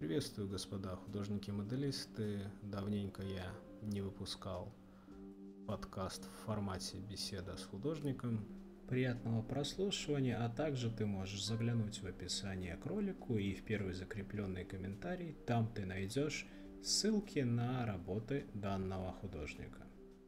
Приветствую, господа художники-моделисты. Давненько я не выпускал подкаст в формате беседа с художником. Приятного прослушивания, а также ты можешь заглянуть в описание к ролику и в первый закрепленный комментарий. Там ты найдешь ссылки на работы данного художника.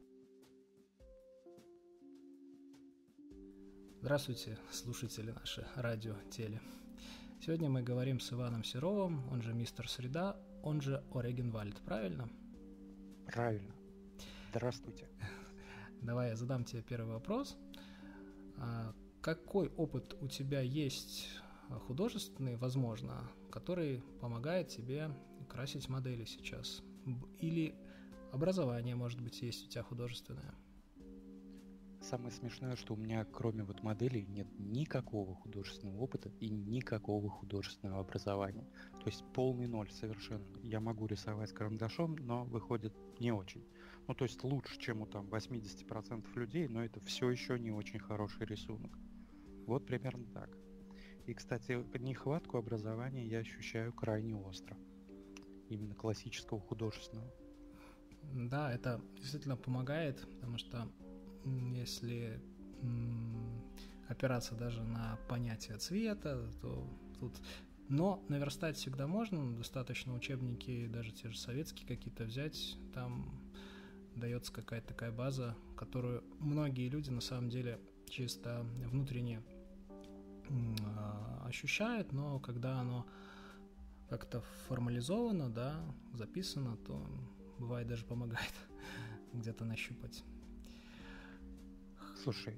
Здравствуйте, слушатели наши радио, теле. Сегодня мы говорим с Иваном Серовым, он же Мистер Среда, он же Орегенвальд, правильно? Правильно. Здравствуйте. Давай я задам тебе первый вопрос. Какой опыт у тебя есть художественный, возможно, который помогает тебе красить модели сейчас? Или образование, может быть, есть у тебя художественное? Самое смешное, что у меня кроме моделей нет никакого художественного опыта и никакого художественного образования. То есть полный ноль совершенно. Я могу рисовать карандашом, но выходит не очень. То есть лучше, чем у 80% людей, но это все еще не очень хороший рисунок. Вот примерно так. И, кстати, нехватку образования я ощущаю крайне остро. Именно классического художественного. Да, это действительно помогает, потому что если опираться даже на понятие цвета, то тут... Но наверстать всегда можно, достаточно учебники, даже те же советские какие-то взять, там дается какая-то такая база, которую многие люди на самом деле чисто внутренне ощущают, но когда оно как-то формализовано, да, записано, то бывает даже помогает где-то нащупать. Слушай,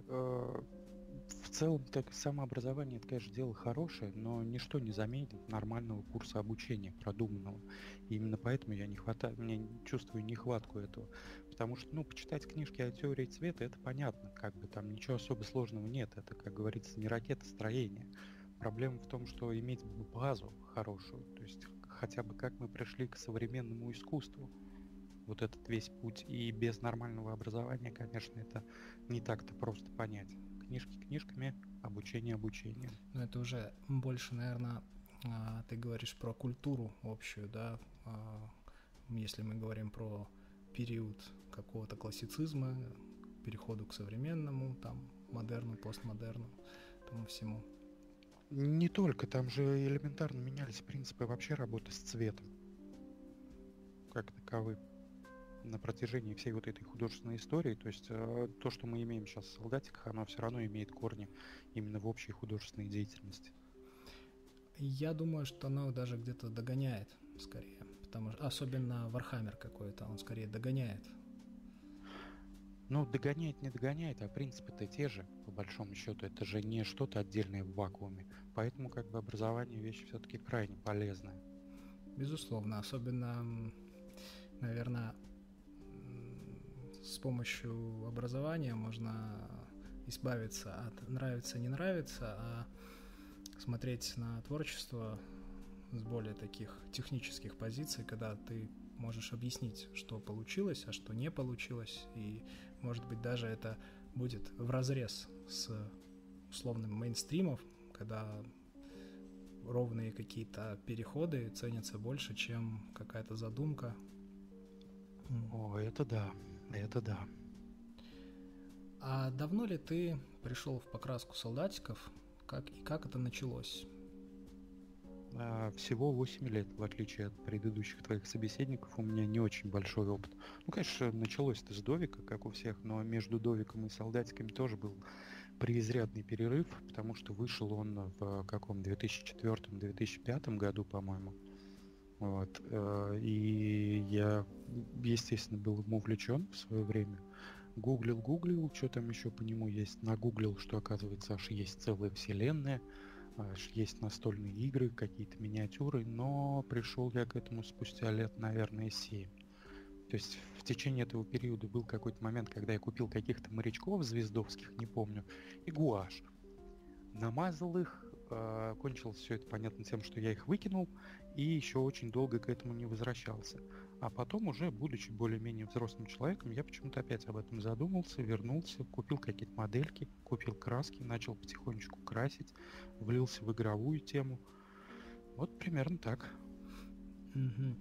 в целом так самообразование, это, конечно, дело хорошее, но ничто не заменит нормального курса обучения, продуманного. И именно поэтому я чувствую нехватку этого. Потому что, почитать книжки о теории цвета, это понятно, там ничего особо сложного нет. Это, как говорится, не ракетостроение. Проблема в том, что иметь базу хорошую, то есть хотя бы как мы пришли к современному искусству. Вот этот весь путь, и без нормального образования, конечно, это не так-то просто понять. Книжки книжками, обучение обучением. Но это уже больше, наверное, ты говоришь про культуру общую, да, если мы говорим про период какого-то классицизма, переходу к современному, модерну, постмодерну, тому всему. Не только, там же элементарно менялись принципы вообще работы с цветом, как таковы. На протяжении всей этой художественной истории, то есть то, что мы имеем сейчас в солдатиках, оно все равно имеет корни именно в общей художественной деятельности. Я думаю, что оно даже где-то догоняет, скорее, потому что особенно Warhammer какой-то, он скорее догоняет. Догоняет, не догоняет, а принципы-то те же, по большому счету, это же не что-то отдельное в вакууме, поэтому образование вещь все-таки крайне полезная. Безусловно, особенно, наверное, с помощью образования можно избавиться от нравится-не нравится, а смотреть на творчество с более таких технических позиций, когда ты можешь объяснить, что получилось, а что не получилось, и, может быть, даже это будет вразрез с условным мейнстримом, когда ровные какие-то переходы ценятся больше, чем какая-то задумка. О, это да. Это да. А давно ли ты пришел в покраску солдатиков? Как это началось? Всего 8 лет, в отличие от предыдущих твоих собеседников, у меня не очень большой опыт. Конечно, началось это с Довика, как у всех, но между Довиком и солдатиками тоже был преизрядный перерыв, потому что вышел он в каком 2004-2005 году, по-моему. И я, естественно, был ему увлечен в свое время. Гуглил, что там еще по нему есть. Нагуглил, что, оказывается, аж есть целая вселенная, аж есть настольные игры, какие-то миниатюры, но пришел я к этому спустя лет, наверное, 7. То есть в течение этого периода был какой-то момент, когда я купил каких-то морячков звездовских, не помню, и гуашь. Намазал их, кончилось все это, понятно, тем, что я их выкинул, и еще очень долго к этому не возвращался. А потом уже, будучи более-менее взрослым человеком, я почему-то опять об этом задумался, вернулся, купил какие-то модельки, купил краски, начал потихонечку красить, влился в игровую тему. Вот примерно так. Мгм.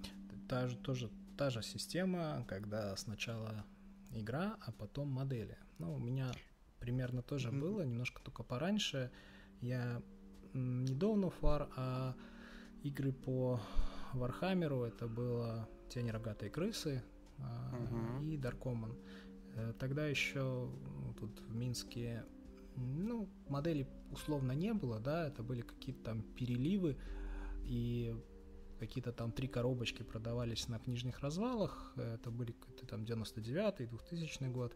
Та же система, когда сначала игра, а потом модели. Ну, у меня примерно тоже М, было, немножко только пораньше. Я не Dawn of War, а игры по Вархаммеру. Это было Тень рогатой крысы мгм. и Dark Omen. Тогда еще тут в Минске, ну, моделей условно не было, да, это были какие-то там переливы, и какие-то там 3 коробочки продавались на книжных развалах, это были какой-то там 99-й, 2000 год,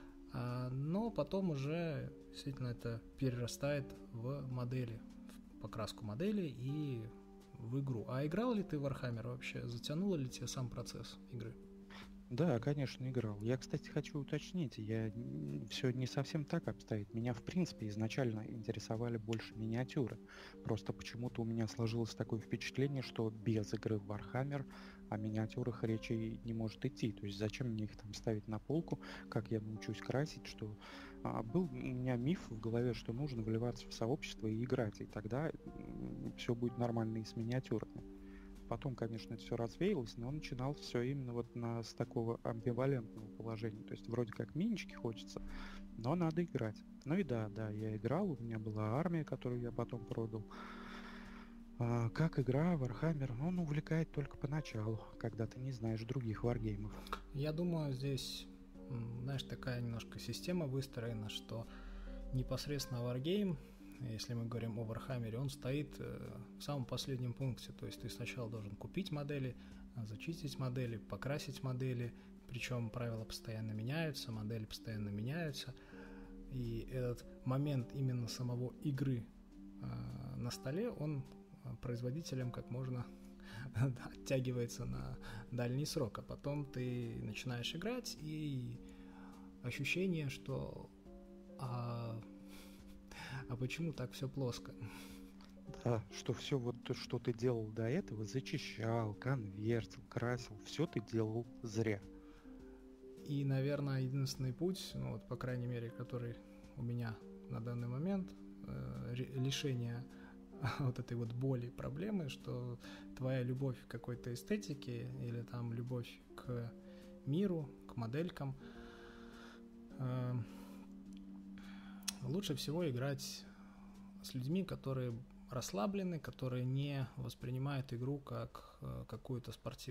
но потом уже действительно это перерастает в модели, в покраску моделей и в игру. А играл ли ты в Warhammer вообще? Затянул ли тебе сам процесс игры? Да, конечно, играл. Я, кстати, хочу уточнить, все не совсем так обстоит. Меня, в принципе, изначально интересовали больше миниатюры. Просто почему-то у меня сложилось такое впечатление, что без игры в Warhammer о миниатюрах речи и не может идти. То есть зачем мне их там ставить на полку, как я научусь красить, что был у меня миф в голове, что нужно вливаться в сообщество и играть, и тогда все будет нормально и с миниатюрами. Потом, конечно, это все развеялось, но начинал все именно вот с такого амбивалентного положения. То есть вроде как минички хочется, но надо играть. Ну и да, я играл, у меня была армия, которую я потом продал. Как игра, Warhammer, он увлекает только поначалу, когда ты не знаешь других варгеймов. Я думаю, здесь, знаешь, такая немножко система выстроена, что непосредственно Wargame, если мы говорим о Warhammer, он стоит в самом последнем пункте. То есть ты сначала должен купить модели, зачистить модели, покрасить модели, причем правила постоянно меняются, модели постоянно меняются. И этот момент именно самого игры на столе, он производителям как можно оттягивается на дальний срок. А потом ты начинаешь играть, и ощущение, что а почему так все плоско? Да, что все вот то, что ты делал до этого, зачищал, конвертил, красил, все ты делал зря. И, наверное, единственный путь, ну вот, по крайней мере, который у меня на данный момент, лишение вот этой вот боли, проблемы, что твоя любовь к какой-то эстетике или там любовь к миру, к моделькам, э, лучше всего играть с людьми, которые расслаблены, которые не воспринимают игру как какую-то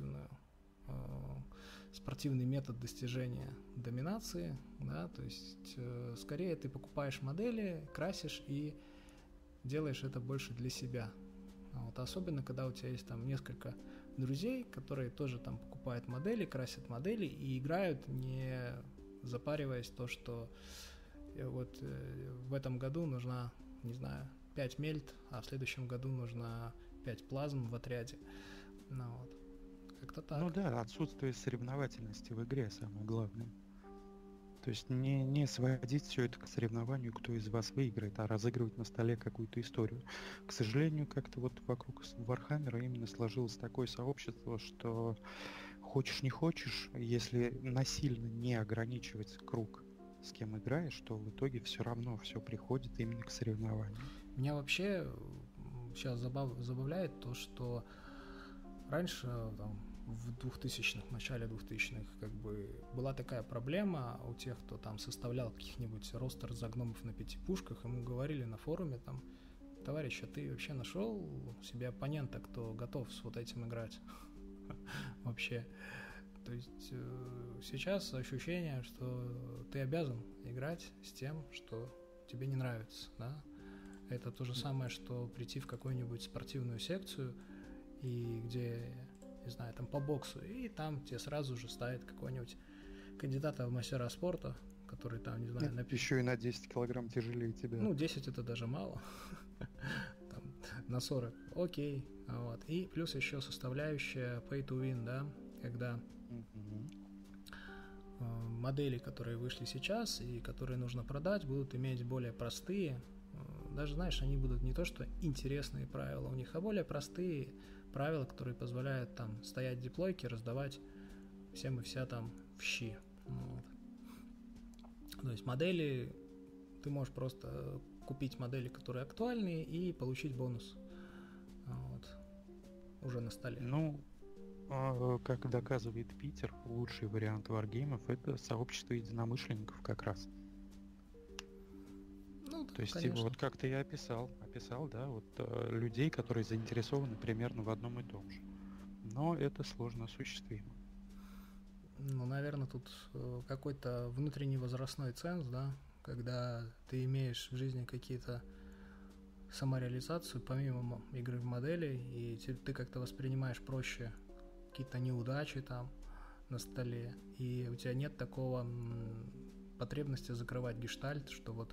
спортивный метод достижения доминации, да, то есть скорее ты покупаешь модели, красишь и делаешь это больше для себя. Вот, особенно, когда у тебя есть там несколько друзей, которые тоже там покупают модели, красят модели и играют, не запариваясь то, что вот в этом году нужна, не знаю, 5 мельт, а в следующем году нужно 5 плазм в отряде. Ну вот, как-то Ну так. да, отсутствие соревновательности в игре самое главное. То есть не сводить все это к соревнованию, кто из вас выиграет, а разыгрывать на столе какую-то историю. К сожалению, как-то вот вокруг Вархаммера именно сложилось такое сообщество, что хочешь не хочешь, если насильно не ограничивать круг, с кем играешь, то в итоге все равно все приходит именно к соревнованию. Меня вообще сейчас забавляет то, что раньше, там, в 2000-х, начале 2000-х, как бы была такая проблема у тех, кто там составлял каких-нибудь ростер за гномов на 5 пушках, ему говорили на форуме там: товарищ, а ты вообще нашел себе оппонента, кто готов с вот этим играть? Вообще. То есть сейчас ощущение, что ты обязан играть с тем, что тебе не нравится, да? Это то же самое, что прийти в какую-нибудь спортивную секцию, и где, не знаю, там по боксу, и там тебе сразу же ставят какого-нибудь кандидата в мастера спорта, который там, не знаю, Еще и на 10 килограмм тяжелее тебя. ну, 10 это даже мало, там, на 40, окей, вот. И плюс еще составляющая pay to win, да, когда Мгм. модели, которые вышли сейчас и которые нужно продать, будут иметь более простые, даже, знаешь, они будут не то что интересные правила у них, а более простые правила, которые позволяют там стоять в деплойке, раздавать всем и вся там в щи. Вот. То есть модели, ты можешь просто купить модели, которые актуальны, и получить бонус вот, уже на столе. Ну, Как доказывает Питер, лучший вариант варгеймов — это сообщество единомышленников как раз. Ну, То есть, конечно. вот как ты и описал, да, вот людей, которые заинтересованы примерно в одном и том же. Но это сложно осуществимо. Ну, наверное, тут какой-то внутренний возрастной ценз, да, когда ты имеешь в жизни какие-то самореализацию помимо игры в модели, и ты как-то воспринимаешь проще какие-то неудачи там на столе, и у тебя нет такого потребности закрывать гештальт, что вот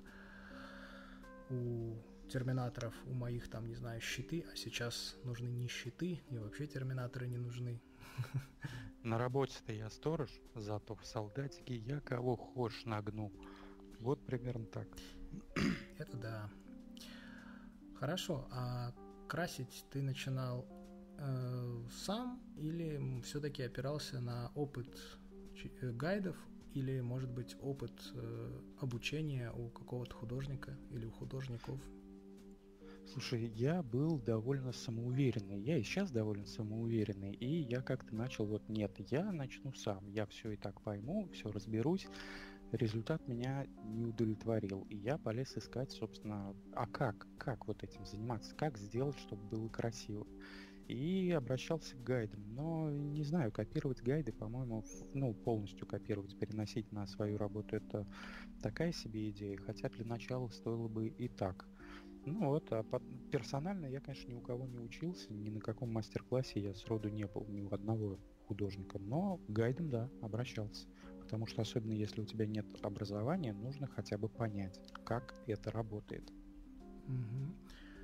у терминаторов, у моих там, не знаю, щиты, а сейчас нужны не щиты, и вообще терминаторы не нужны. На работе-то я сторож, зато в солдатике я кого хочешь нагну. Вот примерно так. Это да. Хорошо, а красить ты начинал сам или все-таки опирался на опыт гайдов или, может быть, опыт обучения у какого-то художника или у художников? Слушай, я был довольно самоуверенный, я и сейчас довольно самоуверенный, и я как-то начал, вот нет, я начну сам, я все и так пойму, все разберусь. Результат меня не удовлетворил, и я полез искать, собственно, а как вот этим заниматься, как сделать, чтобы было красиво. И обращался к гайдам, но не знаю, копировать гайды, по-моему, полностью копировать, переносить на свою работу — это такая себе идея, хотя для начала стоило бы и так. Ну вот, персонально я, конечно, ни у кого не учился, ни на каком мастер-классе я сроду не был, ни у одного художника, но к гайдам, да, обращался. Потому что особенно если у тебя нет образования, нужно хотя бы понять, как это работает. Угу.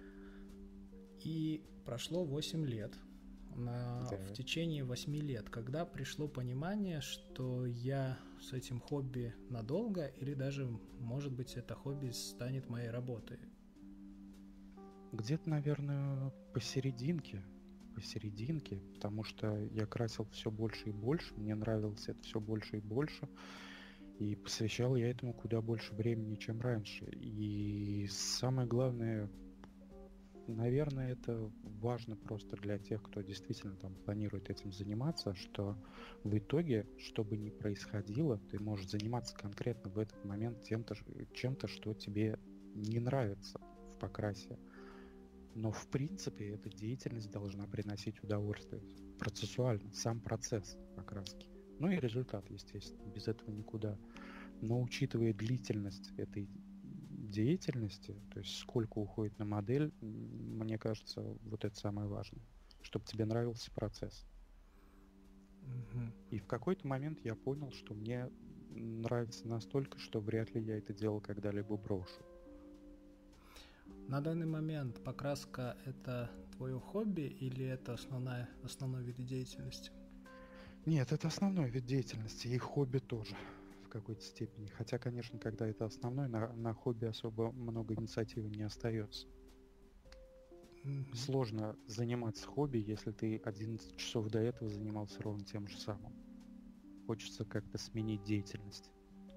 И прошло 8 лет. Да. В течение 8 лет, когда пришло понимание, что я с этим хобби надолго, или даже, может быть, это хобби станет моей работой? Где-то, наверное, посерединке, потому что я красил все больше и больше, мне нравилось это все больше и больше, и посвящал я этому куда больше времени, чем раньше. И самое главное, наверное, это важно просто для тех, кто действительно там планирует этим заниматься, что в итоге, что бы ни происходило, ты можешь заниматься конкретно в этот момент чем-то, что тебе не нравится в покрасе. Но в принципе эта деятельность должна приносить удовольствие процессуально, сам процесс покраски. Ну и результат, естественно, без этого никуда. Но учитывая длительность этой деятельности, то есть сколько уходит на модель, мне кажется, вот это самое важное, чтобы тебе нравился процесс. Угу. И в какой-то момент я понял, что мне нравится настолько, что вряд ли я это дело когда-либо брошу. На данный момент покраска — это твое хобби или это основной вид деятельности? Нет, это основной вид деятельности, и хобби тоже в какой-то степени. Хотя, конечно, когда это основной, на хобби особо много инициативы не остается. Mm-hmm. Сложно заниматься хобби, если ты 11 часов до этого занимался ровно тем же самым. Хочется как-то сменить деятельность.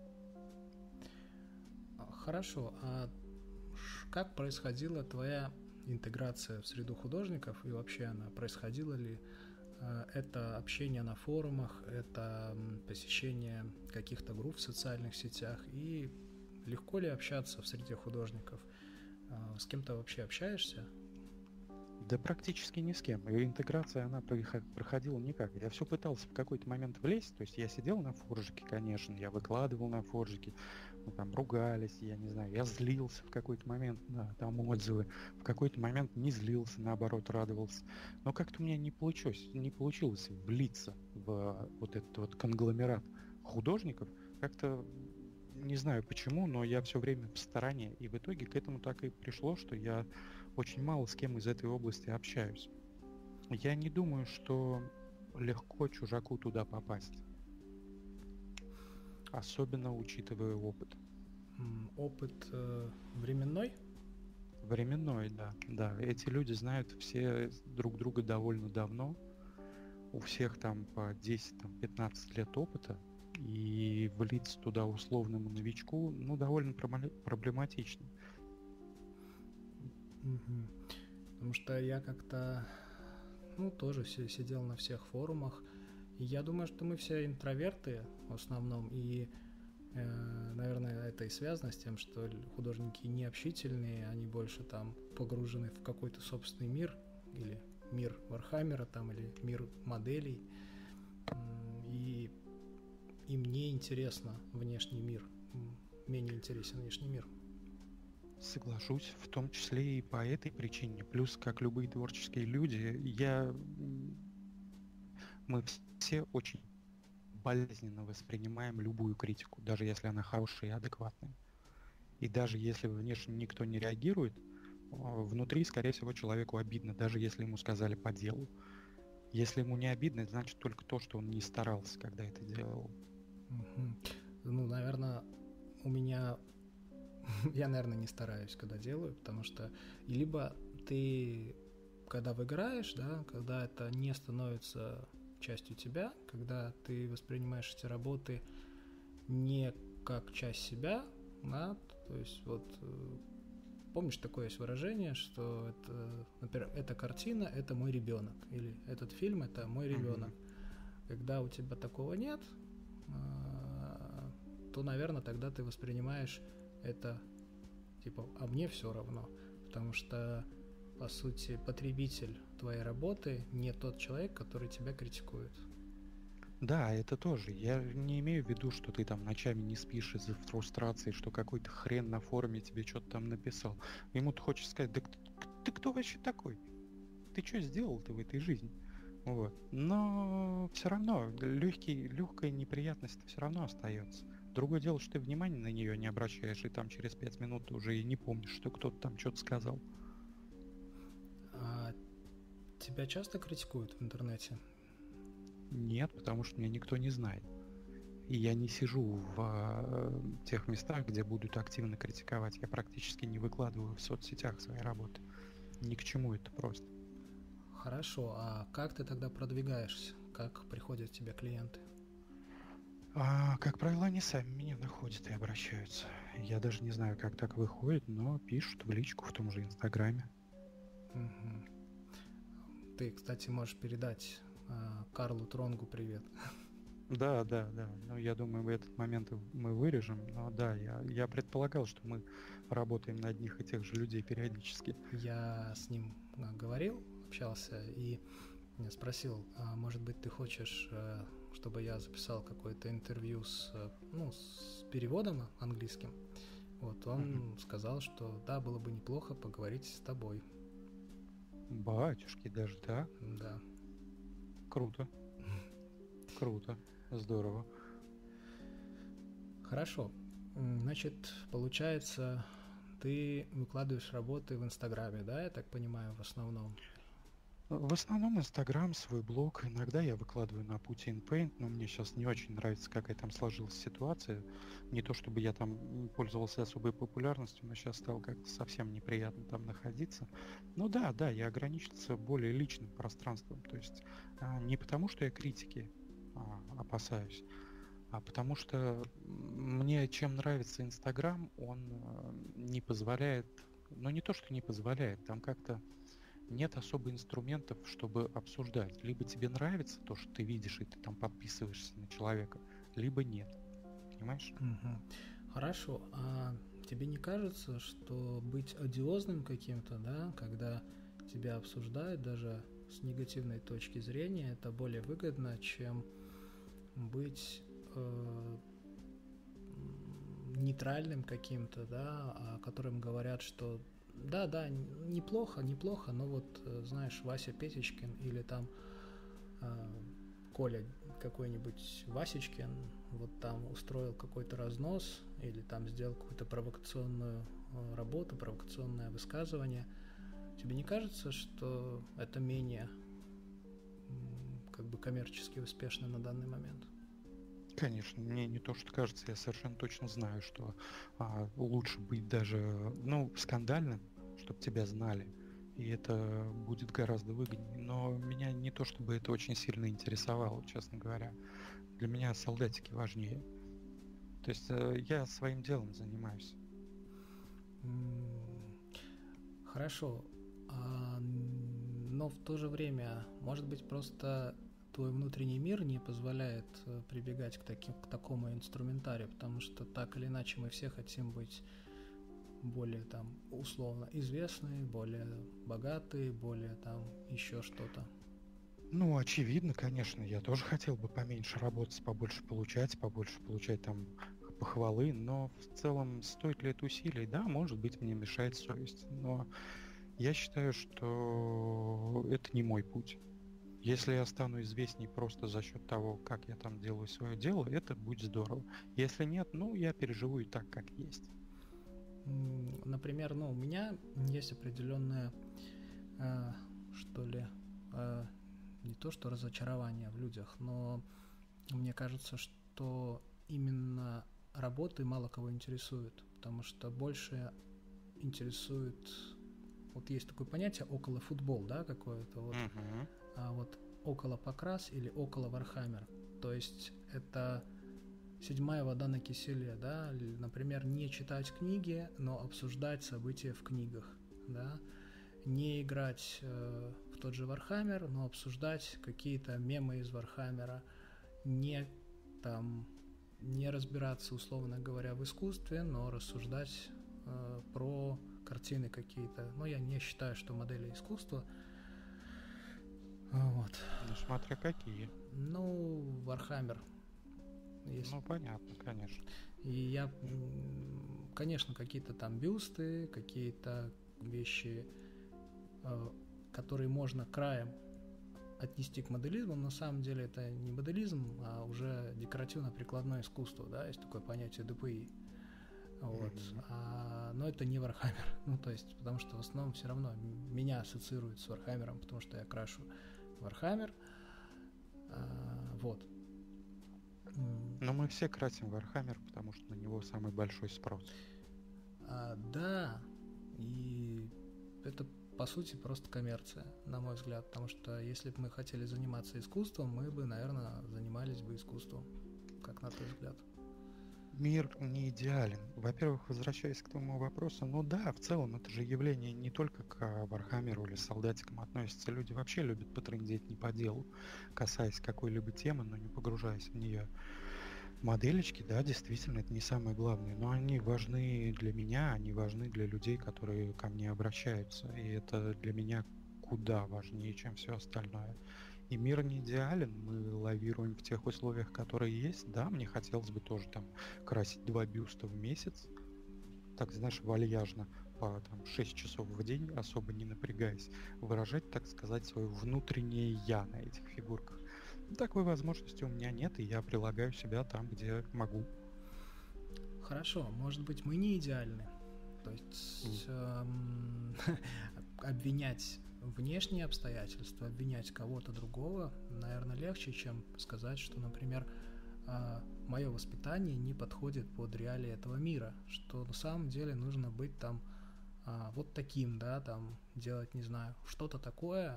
Хорошо, а как происходила твоя интеграция в среду художников, и вообще она происходила ли? Это общение на форумах, это посещение каких-то групп в социальных сетях, и легко ли общаться в среде художников? С кем-то вообще общаешься? Да практически ни с кем. И интеграция, она проходила никак. Я все пытался в какой-то момент влезть, то есть я сидел на форжике, конечно, я выкладывал на форжике, мы там ругались, я не знаю, я злился в какой-то момент на там отзывы, в какой-то момент не злился, наоборот, радовался. Но как-то у меня не получилось влиться в вот этот вот конгломерат художников. Как-то не знаю почему, но я все время в стороне, и в итоге к этому так и пришло, что я очень мало с кем из этой области общаюсь. Я не думаю, что легко чужаку туда попасть. Особенно учитывая опыт. Опыт временной? Временной, да. Да, эти люди знают все друг друга довольно давно. У всех там по 10-15 лет опыта. И влиться туда условному новичку, довольно проблематично. Угу. Потому что я как-то Ну, тоже сидел на всех форумах. И я думаю, что мы все интроверты в основном, и, наверное, это и связано с тем, что художники не общительные, они больше там погружены в какой-то собственный мир, или мир Вархаммера, там, или мир моделей, и им не интересно внешний мир, менее интересен внешний мир. Соглашусь, в том числе и по этой причине. Плюс, как любые творческие люди, мы все очень болезненно воспринимаем любую критику, даже если она хорошая и адекватная. И даже если внешне никто не реагирует, внутри, скорее всего, человеку обидно, даже если ему сказали по делу. Если ему не обидно, значит только то, что он не старался, когда это делал. Ну, наверное, у меня... Я, наверное, не стараюсь, когда делаю, потому что либо ты, когда выиграешь, да, когда это не становится частью тебя, когда ты воспринимаешь эти работы не как часть себя, да, то есть вот помнишь, такое есть выражение, что это, например, эта картина — это мой ребенок, или этот фильм — это мой ребенок. Когда у тебя такого нет, то, наверное, тогда ты воспринимаешь это типа, а мне все равно, потому что, по сути, потребитель твоей работы не тот человек, который тебя критикует. Да, это тоже. Я не имею в виду, что ты там ночами не спишь из-за фрустрации, что какой-то хрен на форуме тебе что-то там написал. Ему-то хочется сказать, да ты кто вообще такой? Ты что сделал ты в этой жизни? Вот. Но все равно легкая неприятность все равно остается. Другое дело, что ты внимания на нее не обращаешь, и там через 5 минут ты уже и не помнишь, что кто-то там что-то сказал. А тебя часто критикуют в интернете? Нет, потому что меня никто не знает. И я не сижу в тех местах, где будут активно критиковать. Я практически не выкладываю в соцсетях свои работы. Ни к чему это просто. Хорошо, а как ты тогда продвигаешься? Как приходят к тебе клиенты? Как правило, они сами меня находят и обращаются. Я даже не знаю, как так выходит, но пишут в личку в том же Инстаграме. Угу. Ты, кстати, можешь передать Карлу Тронгу привет. Да. Ну, я думаю, этот момент мы вырежем. Но да, я предполагал, что мы работаем на одних и тех же людей периодически. Я с ним говорил, общался и спросил, а может быть, ты хочешь, чтобы я записал какое-то интервью с переводом английским? Вот он сказал, что да, было бы неплохо поговорить с тобой. Батюшки, даже так? Да. Круто. Круто. Здорово. Хорошо. Значит, получается, ты выкладываешь работы в Инстаграме, да, я так понимаю, в основном? В основном Инстаграм, свой блог. Иногда я выкладываю на Putin Paint, но мне сейчас не очень нравится, какая там сложилась ситуация. Не то чтобы я там пользовался особой популярностью, но сейчас стало как-то совсем неприятно там находиться. Но да, я ограничился более личным пространством. То есть не потому, что я критики опасаюсь, а потому что мне чем нравится Инстаграм, он не позволяет, ну не то, что не позволяет, там как-то нет особо инструментов, чтобы обсуждать. Либо тебе нравится то, что ты видишь, и ты там подписываешься на человека, либо нет. Понимаешь? Угу. Хорошо. А тебе не кажется, что быть одиозным каким-то, да, когда тебя обсуждают даже с негативной точки зрения, это более выгодно, чем быть нейтральным каким-то, да, о котором говорят, что да, неплохо, но вот, знаешь, Вася Петечкин или там Коля какой-нибудь Васечкин вот там устроил какой-то разнос или там сделал какую-то провокационную работу, провокационное высказывание. Тебе не кажется, что это менее как бы коммерчески успешно на данный момент? Конечно, мне не то, что кажется, я совершенно точно знаю, что лучше быть даже, скандальным, чтобы тебя знали, и это будет гораздо выгоднее. Но меня не то, чтобы это очень сильно интересовало, честно говоря. Для меня солдатики важнее. То есть я своим делом занимаюсь. Хорошо. но в то же время, может быть, просто твой внутренний мир не позволяет прибегать к такому инструментарию, потому что так или иначе мы все хотим быть более там условно известные, более богатые, более там еще что-то. Ну, очевидно, конечно, я тоже хотел бы поменьше работать, побольше получать там похвалы, но в целом стоит ли это усилий? Да, может быть, мне мешает совесть, но я считаю, что это не мой путь. Если я стану известней просто за счет того, как я там делаю свое дело, это будет здорово. Если нет, ну, я переживу и так, как есть. Например, у меня есть определенное, что ли, не то что разочарование в людях, но мне кажется, что именно работы мало кого интересуют, потому что больше интересует, вот есть такое понятие около футбол, да, какое-то вот, вот около Покрас или около Вархаммер, то есть это седьмая вода на киселе, да, например, не читать книги, но обсуждать события в книгах, да, не играть в тот же Вархаммер, но обсуждать какие-то мемы из Вархаммера, не разбираться, условно говоря, в искусстве, но рассуждать про картины какие-то. Но я не считаю, что модели искусства. Вот. Ну, смотря какие. Вархаммер. Ну, понятно, конечно. И я, конечно, какие-то там бюсты, какие-то вещи, которые можно краем отнести к моделизму, на самом деле это не моделизм, а уже декоративно-прикладное искусство, да, есть такое понятие ДПИ. Вот. Но это не Вархаммер. То есть, потому что в основном все равно меня ассоциируют с Вархаммером, потому что я крашу Вархаммер. Вот. Но мы все красим Вархаммер, потому что на него самый большой спрос. Да, и это по сути просто коммерция, на мой взгляд, потому что если бы мы хотели заниматься искусством, мы бы, наверное, занимались бы искусством, как на твой взгляд. Мир не идеален. Во-первых, возвращаясь к твоему вопросу, да, в целом это же явление не только к Вархаммеру или солдатикам относится. Люди вообще любят потрындеть не по делу, касаясь какой-либо темы, но не погружаясь в нее. Моделечки, да, действительно, это не самое главное, но они важны для меня, они важны для людей, которые ко мне обращаются, и это для меня куда важнее, чем все остальное. И мир не идеален, мы лавируем в тех условиях, которые есть. Да, мне хотелось бы тоже там красить 2 бюста в месяц, так, знаешь, вальяжно, по 6 часов в день, особо не напрягаясь, выражать, так сказать, свое внутреннее «я» на этих фигурках. Такой возможности у меня нет, и я прилагаю себя там, где могу. Хорошо, может быть, мы не идеальны. То есть обвинять внешние обстоятельства, обвинять кого-то другого, наверное, легче, чем сказать, что, например, мое воспитание не подходит под реалии этого мира, что на самом деле нужно быть там вот таким, да, там делать, не знаю, что-то такое,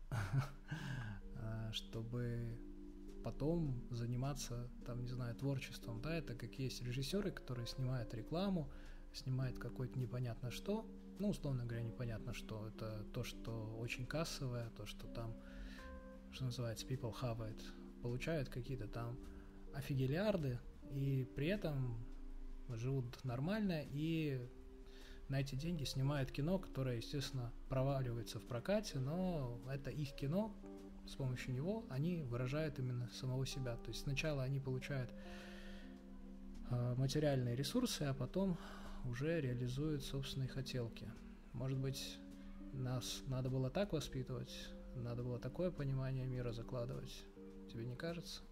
чтобы потом заниматься, там, не знаю, творчеством, да, это как есть режиссеры, которые снимают рекламу, снимают какое-то непонятно что, условно говоря, непонятно что, это то, что очень кассовое, то, что там, что называется, people have it, получают какие-то там офигелиарды, и при этом живут нормально, и на эти деньги снимают кино, которое, естественно, проваливается в прокате, но это их кино, с помощью него они выражают именно самого себя. То есть сначала они получают материальные ресурсы, а потом уже реализуют собственные хотелки. Может быть, нас надо было так воспитывать, надо было такое понимание мира закладывать. Тебе не кажется?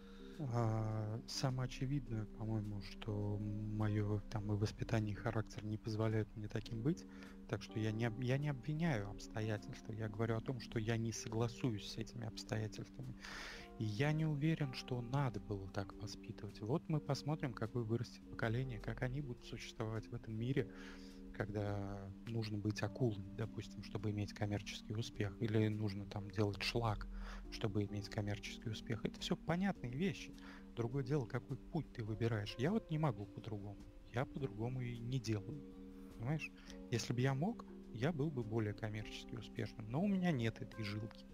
Самое очевидное, по-моему, что мое и воспитание, и характер не позволяют мне таким быть. Так что я не обвиняю обстоятельства, я говорю о том, что я не согласуюсь с этими обстоятельствами. И я не уверен, что надо было так воспитывать. Вот мы посмотрим, какое вырастет поколение, как они будут существовать в этом мире, когда нужно быть акулой, допустим, чтобы иметь коммерческий успех, или нужно там делать шлак, чтобы иметь коммерческий успех. Это все понятные вещи. Другое дело, какой путь ты выбираешь. Я вот не могу по-другому. Я по-другому и не делаю. Понимаешь? Если бы я мог, я был бы более коммерчески успешным. Но у меня нет этой жилки.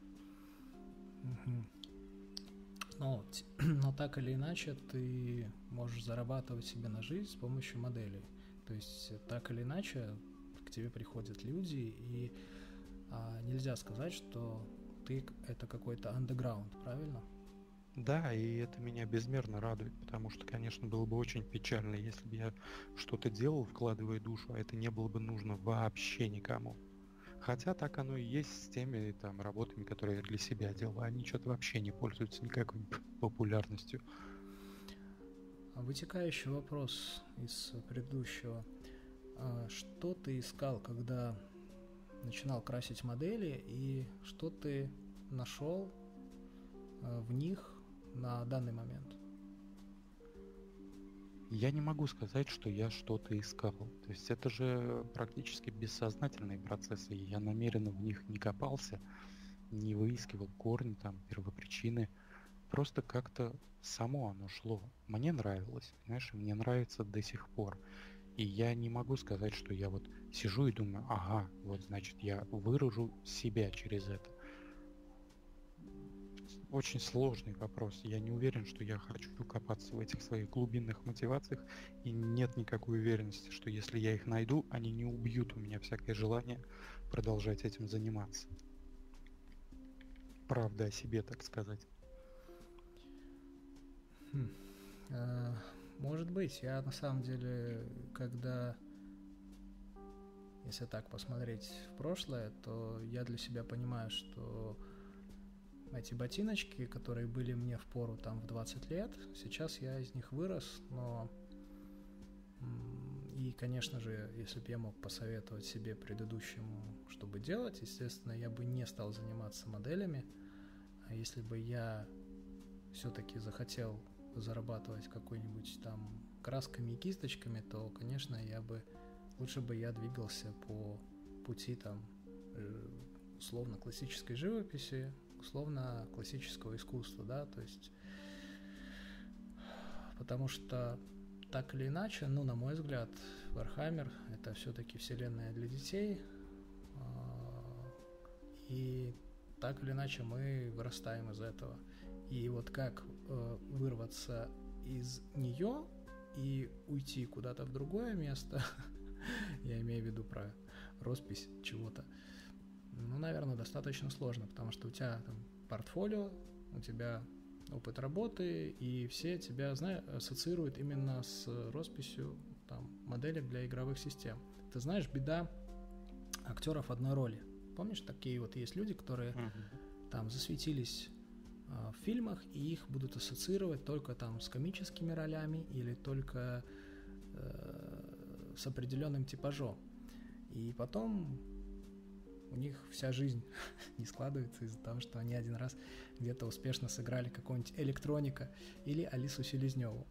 Но так или иначе ты можешь зарабатывать себе на жизнь с помощью моделей. То есть так или иначе к тебе приходят люди, и нельзя сказать, что ты это какой-то андеграунд, правильно? Да, и это меня безмерно радует, потому что, конечно, было бы очень печально, если бы я что-то делал, вкладывая душу, а это не было бы нужно вообще никому. Хотя так оно и есть с теми там работами, которые я для себя делаю. Они что-то вообще не пользуются никакой популярностью. Вытекающий вопрос из предыдущего. Что ты искал, когда начинал красить модели, и что ты нашел в них на данный момент? Я не могу сказать, что я что-то искал. То есть это же практически бессознательные процессы, и я намеренно в них не копался, не выискивал корни, там, первопричины. Просто как-то само оно шло. Мне нравилось, понимаешь, мне нравится до сих пор. И я не могу сказать, что я вот сижу и думаю, ага, вот значит я выражу себя через это. Очень сложный вопрос. Я не уверен, что я хочу копаться в этих своих глубинных мотивациях. И нет никакой уверенности, что если я их найду, они не убьют у меня всякое желание продолжать этим заниматься. Правда о себе, так сказать. Может быть, я на самом деле, если так посмотреть в прошлое, то я для себя понимаю, что эти ботиночки, которые были мне впору там в 20 лет, сейчас я из них вырос, но и, конечно же, если бы я мог посоветовать себе предыдущему, чтобы делать, естественно, я бы не стал заниматься моделями, а если бы я все-таки захотел зарабатывать какой-нибудь там красками и кисточками, то, конечно, лучше бы я двигался по пути там условно классической живописи, условно классического искусства, да, то есть потому что так или иначе, на мой взгляд, Warhammer — это все-таки вселенная для детей, и так или иначе мы вырастаем из этого. И вот как вырваться из нее и уйти куда-то в другое место, я имею в виду про роспись чего-то, наверное, достаточно сложно, потому что у тебя там портфолио, у тебя опыт работы, и все тебя, ассоциируют именно с росписью там моделек для игровых систем. Ты знаешь, беда актеров одной роли. Помнишь, такие вот есть люди, которые там засветились в фильмах, и их будут ассоциировать только там с комическими ролями или только с определенным типажом. И потом у них вся жизнь не складывается из-за того, что они один раз где-то успешно сыграли какого-нибудь электроника или Алису Селезневу.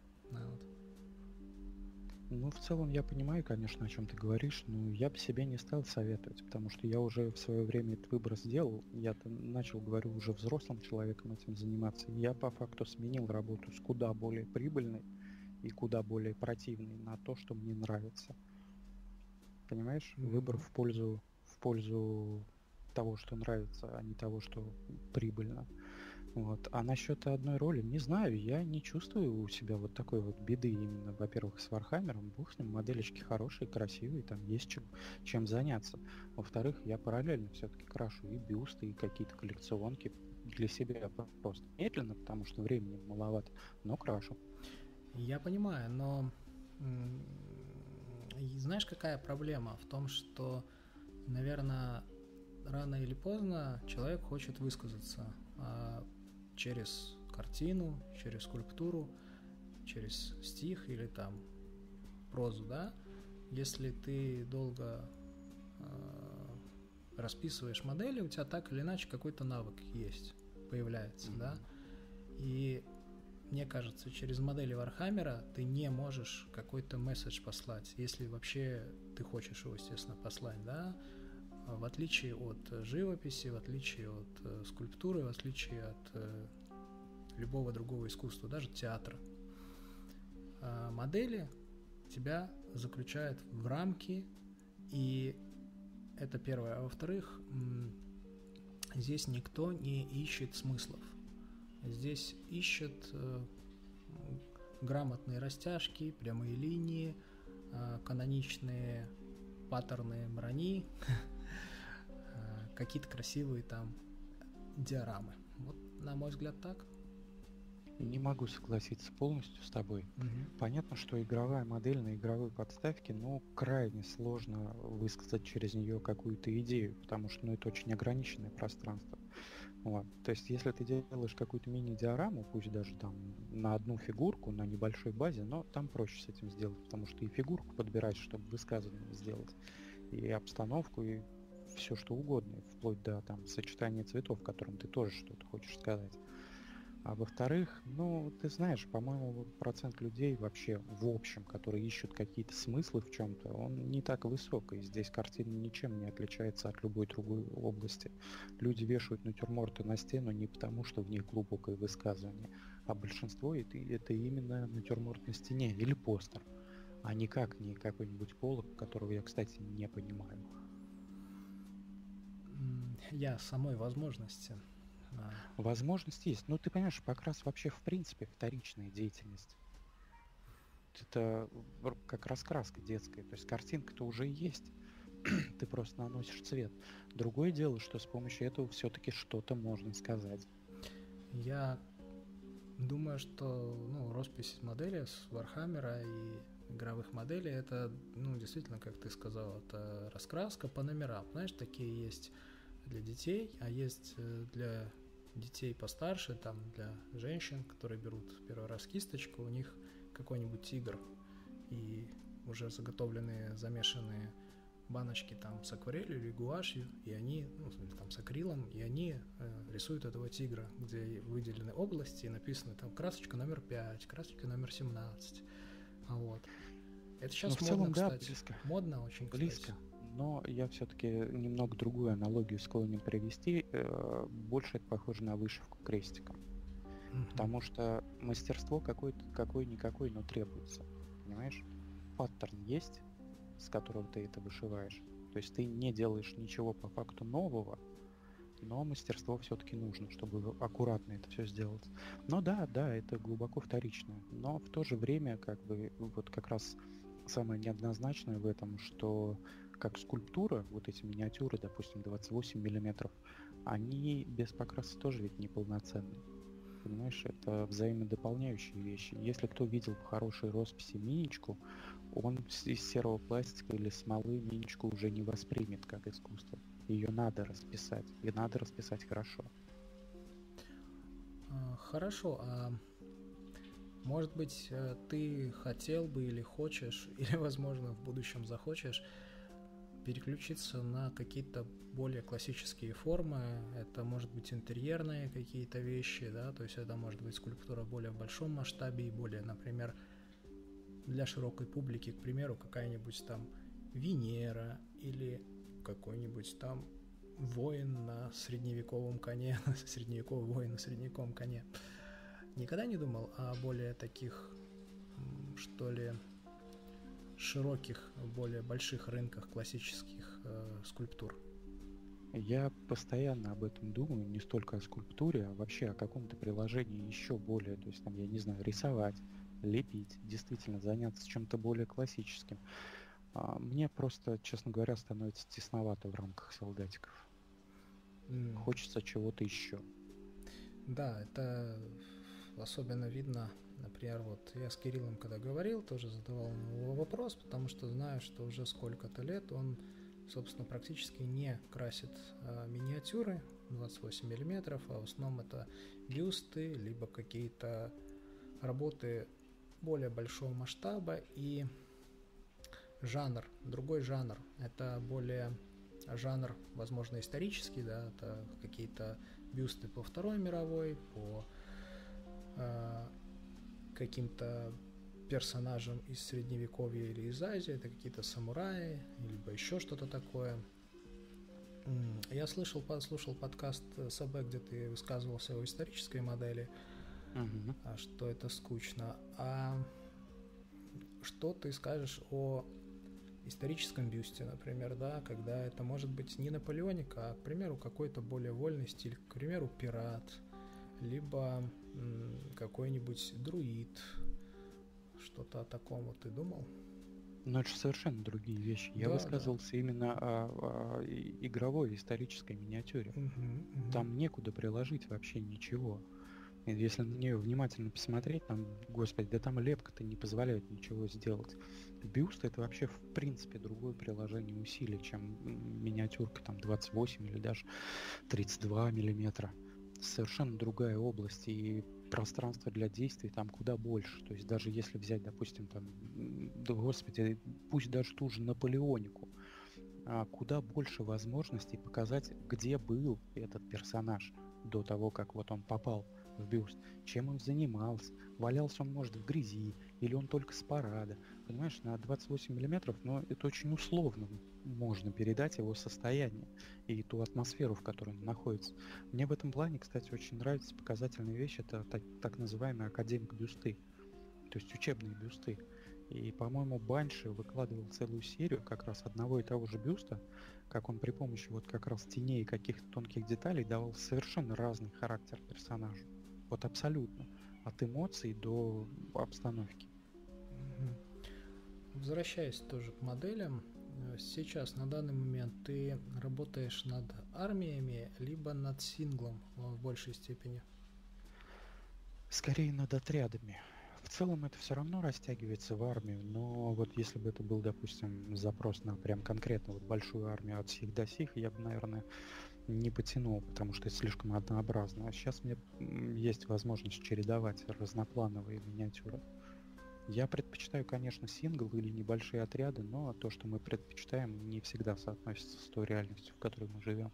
В целом я понимаю, конечно, о чем ты говоришь, но я бы себе не стал советовать, потому что я уже в свое время этот выбор сделал. Я-то начал, говорю, уже взрослым человеком этим заниматься. Я по факту сменил работу с куда более прибыльной и куда более противной на то, что мне нравится. Понимаешь? Выбор в пользу того, что нравится, а не того, что прибыльно. Вот. А насчет одной роли, не знаю, я не чувствую у себя вот такой вот беды именно, во-первых, с Вархаммером. Бог с ним, моделечки хорошие, красивые, там есть чем заняться. Во-вторых, я параллельно все-таки крашу и бюсты, и какие-то коллекционки для себя просто медленно, потому что времени маловато, но крашу. Я понимаю, но знаешь, какая проблема? В том, что, наверное, рано или поздно человек хочет высказаться через картину, через скульптуру, через стих или там прозу, да? Если ты долго расписываешь модели, у тебя так или иначе какой-то навык есть, появляется, да? И мне кажется, через модели Вархаммера ты не можешь какой-то месседж послать, если вообще ты хочешь его, естественно, послать, да? В отличие от живописи, в отличие от скульптуры, в отличие от любого другого искусства, даже театра. Модели тебя заключают в рамки, и Это первое. А во-вторых, здесь никто не ищет смыслов. Здесь ищет грамотные растяжки, прямые линии, каноничные паттерны брони, какие-то красивые там диорамы. Вот, на мой взгляд, так. Не могу согласиться полностью с тобой. Угу. Понятно, что игровая модель на игровой подставке, но крайне сложно высказать через нее какую-то идею, потому что это очень ограниченное пространство. Вот. То есть, если ты делаешь какую-то мини-диораму, пусть даже там на одну фигурку, на небольшой базе, но там проще с этим сделать, потому что и фигурку подбирать, чтобы высказывание сделать, и обстановку, и все что угодно, вплоть до там сочетания цветов, которым ты тоже что-то хочешь сказать. А во-вторых, ты знаешь, по-моему, процент людей вообще в общем, которые ищут какие-то смыслы в чем-то, он не так высок, и здесь картина ничем не отличается от любой другой области. Люди вешают натюрморты на стену не потому, что в них глубокое высказывание, а большинство это именно натюрморт на стене или постер, а никак не какой-нибудь полок, которого я, кстати, не понимаю. Я самой возможности. Возможность есть. Ты понимаешь, покрас вообще в принципе вторичная деятельность. Это как раскраска детская. То есть картинка-то уже есть. Ты просто наносишь цвет. Другое дело, что с помощью этого все-таки что-то можно сказать. Я думаю, что роспись модели с Вархаммера и игровых моделей, это, действительно, как ты сказал, это раскраска по номерам. Знаешь, такие есть для детей, а есть для детей постарше, там для женщин, которые берут первый раз кисточку, у них какой-нибудь тигр и уже заготовленные, замешанные баночки там с акварелью или гуашью, и они, там с акрилом, и они рисуют этого тигра, где выделены области, и написано там красочка номер 5, красочка номер 17. Вот. Это сейчас модно, целом, кстати. Да, близко. Модно очень, близко. Кстати. Но я все-таки немного другую аналогию склонен привести. Больше это похоже на вышивку крестиком. Потому что мастерство какое-никакое, но требуется. Понимаешь? Паттерн есть, с которого ты это вышиваешь. То есть ты не делаешь ничего по факту нового, но мастерство все-таки нужно, чтобы аккуратно это все сделать. Но да, это глубоко вторично. Но в то же время, как раз самое неоднозначное в этом, что как скульптура, вот эти миниатюры, допустим, 28 миллиметров, они без покраса тоже ведь неполноценны. Понимаешь, это взаимодополняющие вещи. Если кто видел в хорошей росписи миничку, он из серого пластика или смолы миничку уже не воспримет как искусство. Ее надо расписать, и надо расписать хорошо. Хорошо, а может быть, ты хотел бы или хочешь, или, возможно, в будущем захочешь переключиться на какие-то более классические формы. Это может быть интерьерные какие-то вещи, да, то есть это может быть скульптура более в большом масштабе и более, например, для широкой публики, к примеру, какая-нибудь там Венера или какой-нибудь там воин на средневековом коне, средневековый воин на средневековом коне. Никогда не думал о более таких, что ли, широких, более больших рынках классических скульптур? Я постоянно об этом думаю, не столько о скульптуре, а вообще о каком-то приложении еще более, то есть там, я не знаю, рисовать, лепить, действительно заняться чем-то более классическим. Мне просто, честно говоря, становится тесновато в рамках солдатиков. Хочется чего-то еще. Да, это особенно видно, например, вот я с Кириллом когда говорил, тоже задавал ему вопрос, потому что знаю, что уже сколько-то лет он, собственно, практически не красит миниатюры 28 миллиметров, а в основном это бюсты, либо какие-то работы более большого масштаба, и другой жанр, это более жанр, возможно, исторический, да, это какие-то бюсты по Второй мировой, по каким-то персонажам из Средневековья или из Азии, это какие-то самураи, либо еще что-то такое. Я слушал подкаст СБ, где ты высказывался о исторической модели, что это скучно. А что ты скажешь о историческом бюсте, например, да, когда это может быть не Наполеоник, а, к примеру, какой-то более вольный стиль, к примеру, пират, либо какой-нибудь друид, что-то о таком вот ты думал? Но это же совершенно другие вещи. Я Да, да. высказывался именно о игровой исторической миниатюре. Там некуда приложить вообще ничего. И если на нее внимательно посмотреть, там, господи, да там лепка-то не позволяет ничего сделать. Бюст — это вообще в принципе другое приложение усилий, чем миниатюрка там 28 или даже 32 миллиметра. Совершенно другая область, и пространство для действий там куда больше. То есть даже если взять, допустим, там, да господи, пусть даже ту же Наполеонику, куда больше возможностей показать, где был этот персонаж до того, как вот он попал в бюст, чем он занимался, валялся он, может, в грязи, или он только с парада. Понимаешь, на 28 миллиметров, но это очень условно можно передать его состояние и ту атмосферу, в которой он находится. Мне в этом плане, кстати, очень нравится показательная вещь, это так называемые академик-бюсты, то есть учебные бюсты. И, по-моему, Банши выкладывал целую серию как раз одного и того же бюста, как он при помощи вот как раз теней и каких-то тонких деталей давал совершенно разный характер персонажу. Вот абсолютно. От эмоций до обстановки. Возвращаясь тоже к моделям, сейчас на данный момент ты работаешь над армиями, либо над синглом в большей степени? Скорее над отрядами. В целом это все равно растягивается в армию, но вот если бы это был, допустим, запрос на прям конкретно вот большую армию от сих до сих, я бы, наверное, не потянул, потому что это слишком однообразно. А сейчас мне есть возможность чередовать разноплановые миниатюры. Я предпочитаю, конечно, сингл или небольшие отряды, но то, что мы предпочитаем, не всегда соотносится с той реальностью, в которой мы живем.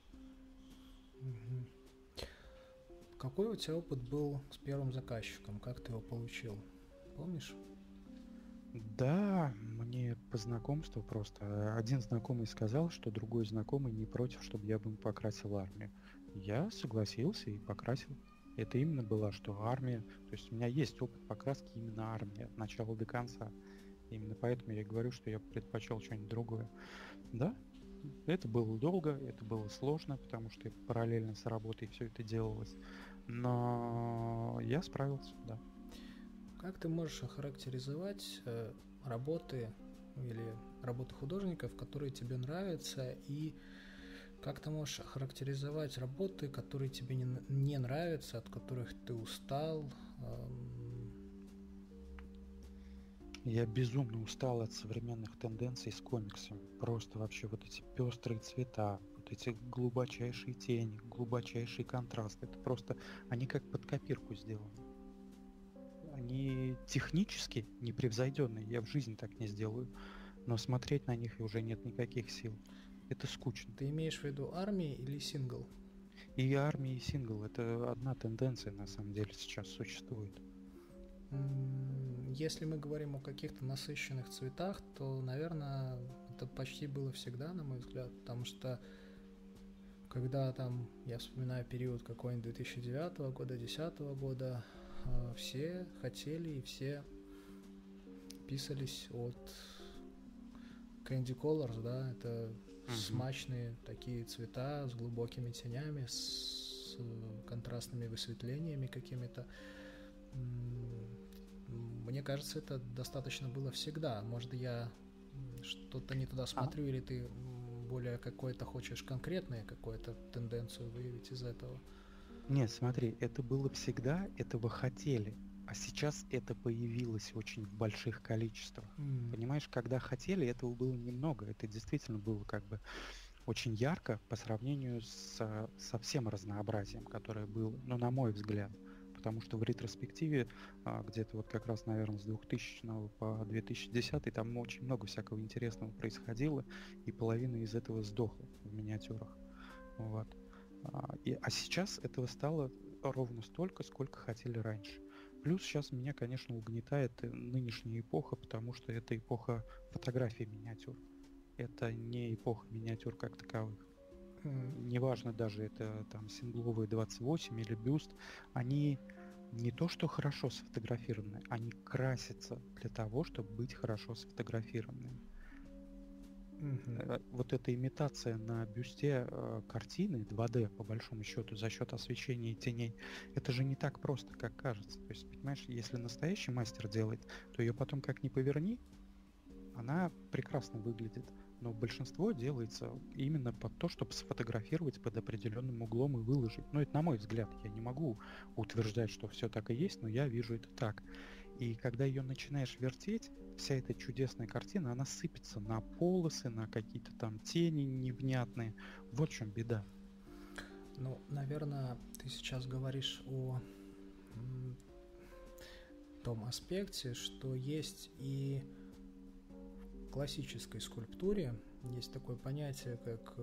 Какой у тебя опыт был с первым заказчиком? Как ты его получил? Помнишь? Да, мне по знакомству просто. Один знакомый сказал, что другой знакомый не против, чтобы я бы ему покрасил армию. Я согласился и покрасил. Это именно было, что армия... То есть у меня есть опыт покраски именно армии от начала до конца. Именно поэтому я и говорю, что я предпочел что-нибудь другое. Да, это было долго, это было сложно, потому что параллельно с работой все это делалось. Но я справился, да. Как ты можешь охарактеризовать работы или работы художников, которые тебе нравятся, и как ты можешь охарактеризовать работы, которые тебе не нравятся, от которых ты устал? Я безумно устал от современных тенденций с комиксами. Просто вообще вот эти пестрые цвета, вот эти глубочайшие тени, глубочайший контраст. Это просто, они как под копирку сделаны. Они технически непревзойденные, я в жизни так не сделаю. Но смотреть на них уже нет никаких сил. Это скучно. Ты имеешь в виду армии или сингл? И армия, и сингл — это одна тенденция на самом деле сейчас существует. Если мы говорим о каких-то насыщенных цветах, то, наверное, это почти было всегда, на мой взгляд, потому что когда там, я вспоминаю период какой-нибудь 2009 года, 2010 года, все хотели и все писались от Candy Colors, да, это смачные такие цвета с глубокими тенями, с контрастными высветлениями какими-то. Мне кажется, это достаточно было всегда. Может, я что-то не туда смотрю, или ты более какой-то хочешь конкретную какую-то тенденцию выявить из этого? Нет, смотри, это было всегда, этого хотели. А сейчас это появилось очень в больших количествах. Понимаешь, когда хотели, этого было немного. Это действительно было как бы очень ярко по сравнению со всем разнообразием, которое было, ну, на мой взгляд. Потому что в ретроспективе, где-то вот как раз, наверное, с 2000 по 2010 там очень много всякого интересного происходило, и половина из этого сдохла в миниатюрах. Вот. А сейчас этого стало ровно столько, сколько хотели раньше. Плюс сейчас меня, конечно, угнетает нынешняя эпоха, потому что это эпоха фотографии миниатюр. Это не эпоха миниатюр как таковых. Неважно даже это там сингловые 28 или бюст, они не то что хорошо сфотографированы, они красятся для того, чтобы быть хорошо сфотографированными. Вот эта имитация на бюсте картины 2D, по большому счету, за счет освещения и теней, это же не так просто, как кажется. То есть, понимаешь, если настоящий мастер делает, то ее потом как ни поверни, она прекрасно выглядит. Но большинство делается именно под то, чтобы сфотографировать под определенным углом и выложить. Ну, это на мой взгляд. Я не могу утверждать, что все так и есть, но я вижу это так. И когда ее начинаешь вертеть, вся эта чудесная картина, она сыпется на полосы, на какие-то там тени невнятные. Вот в чем беда. Ну, наверное, ты сейчас говоришь о том аспекте, что есть и в классической скульптуре есть такое понятие, как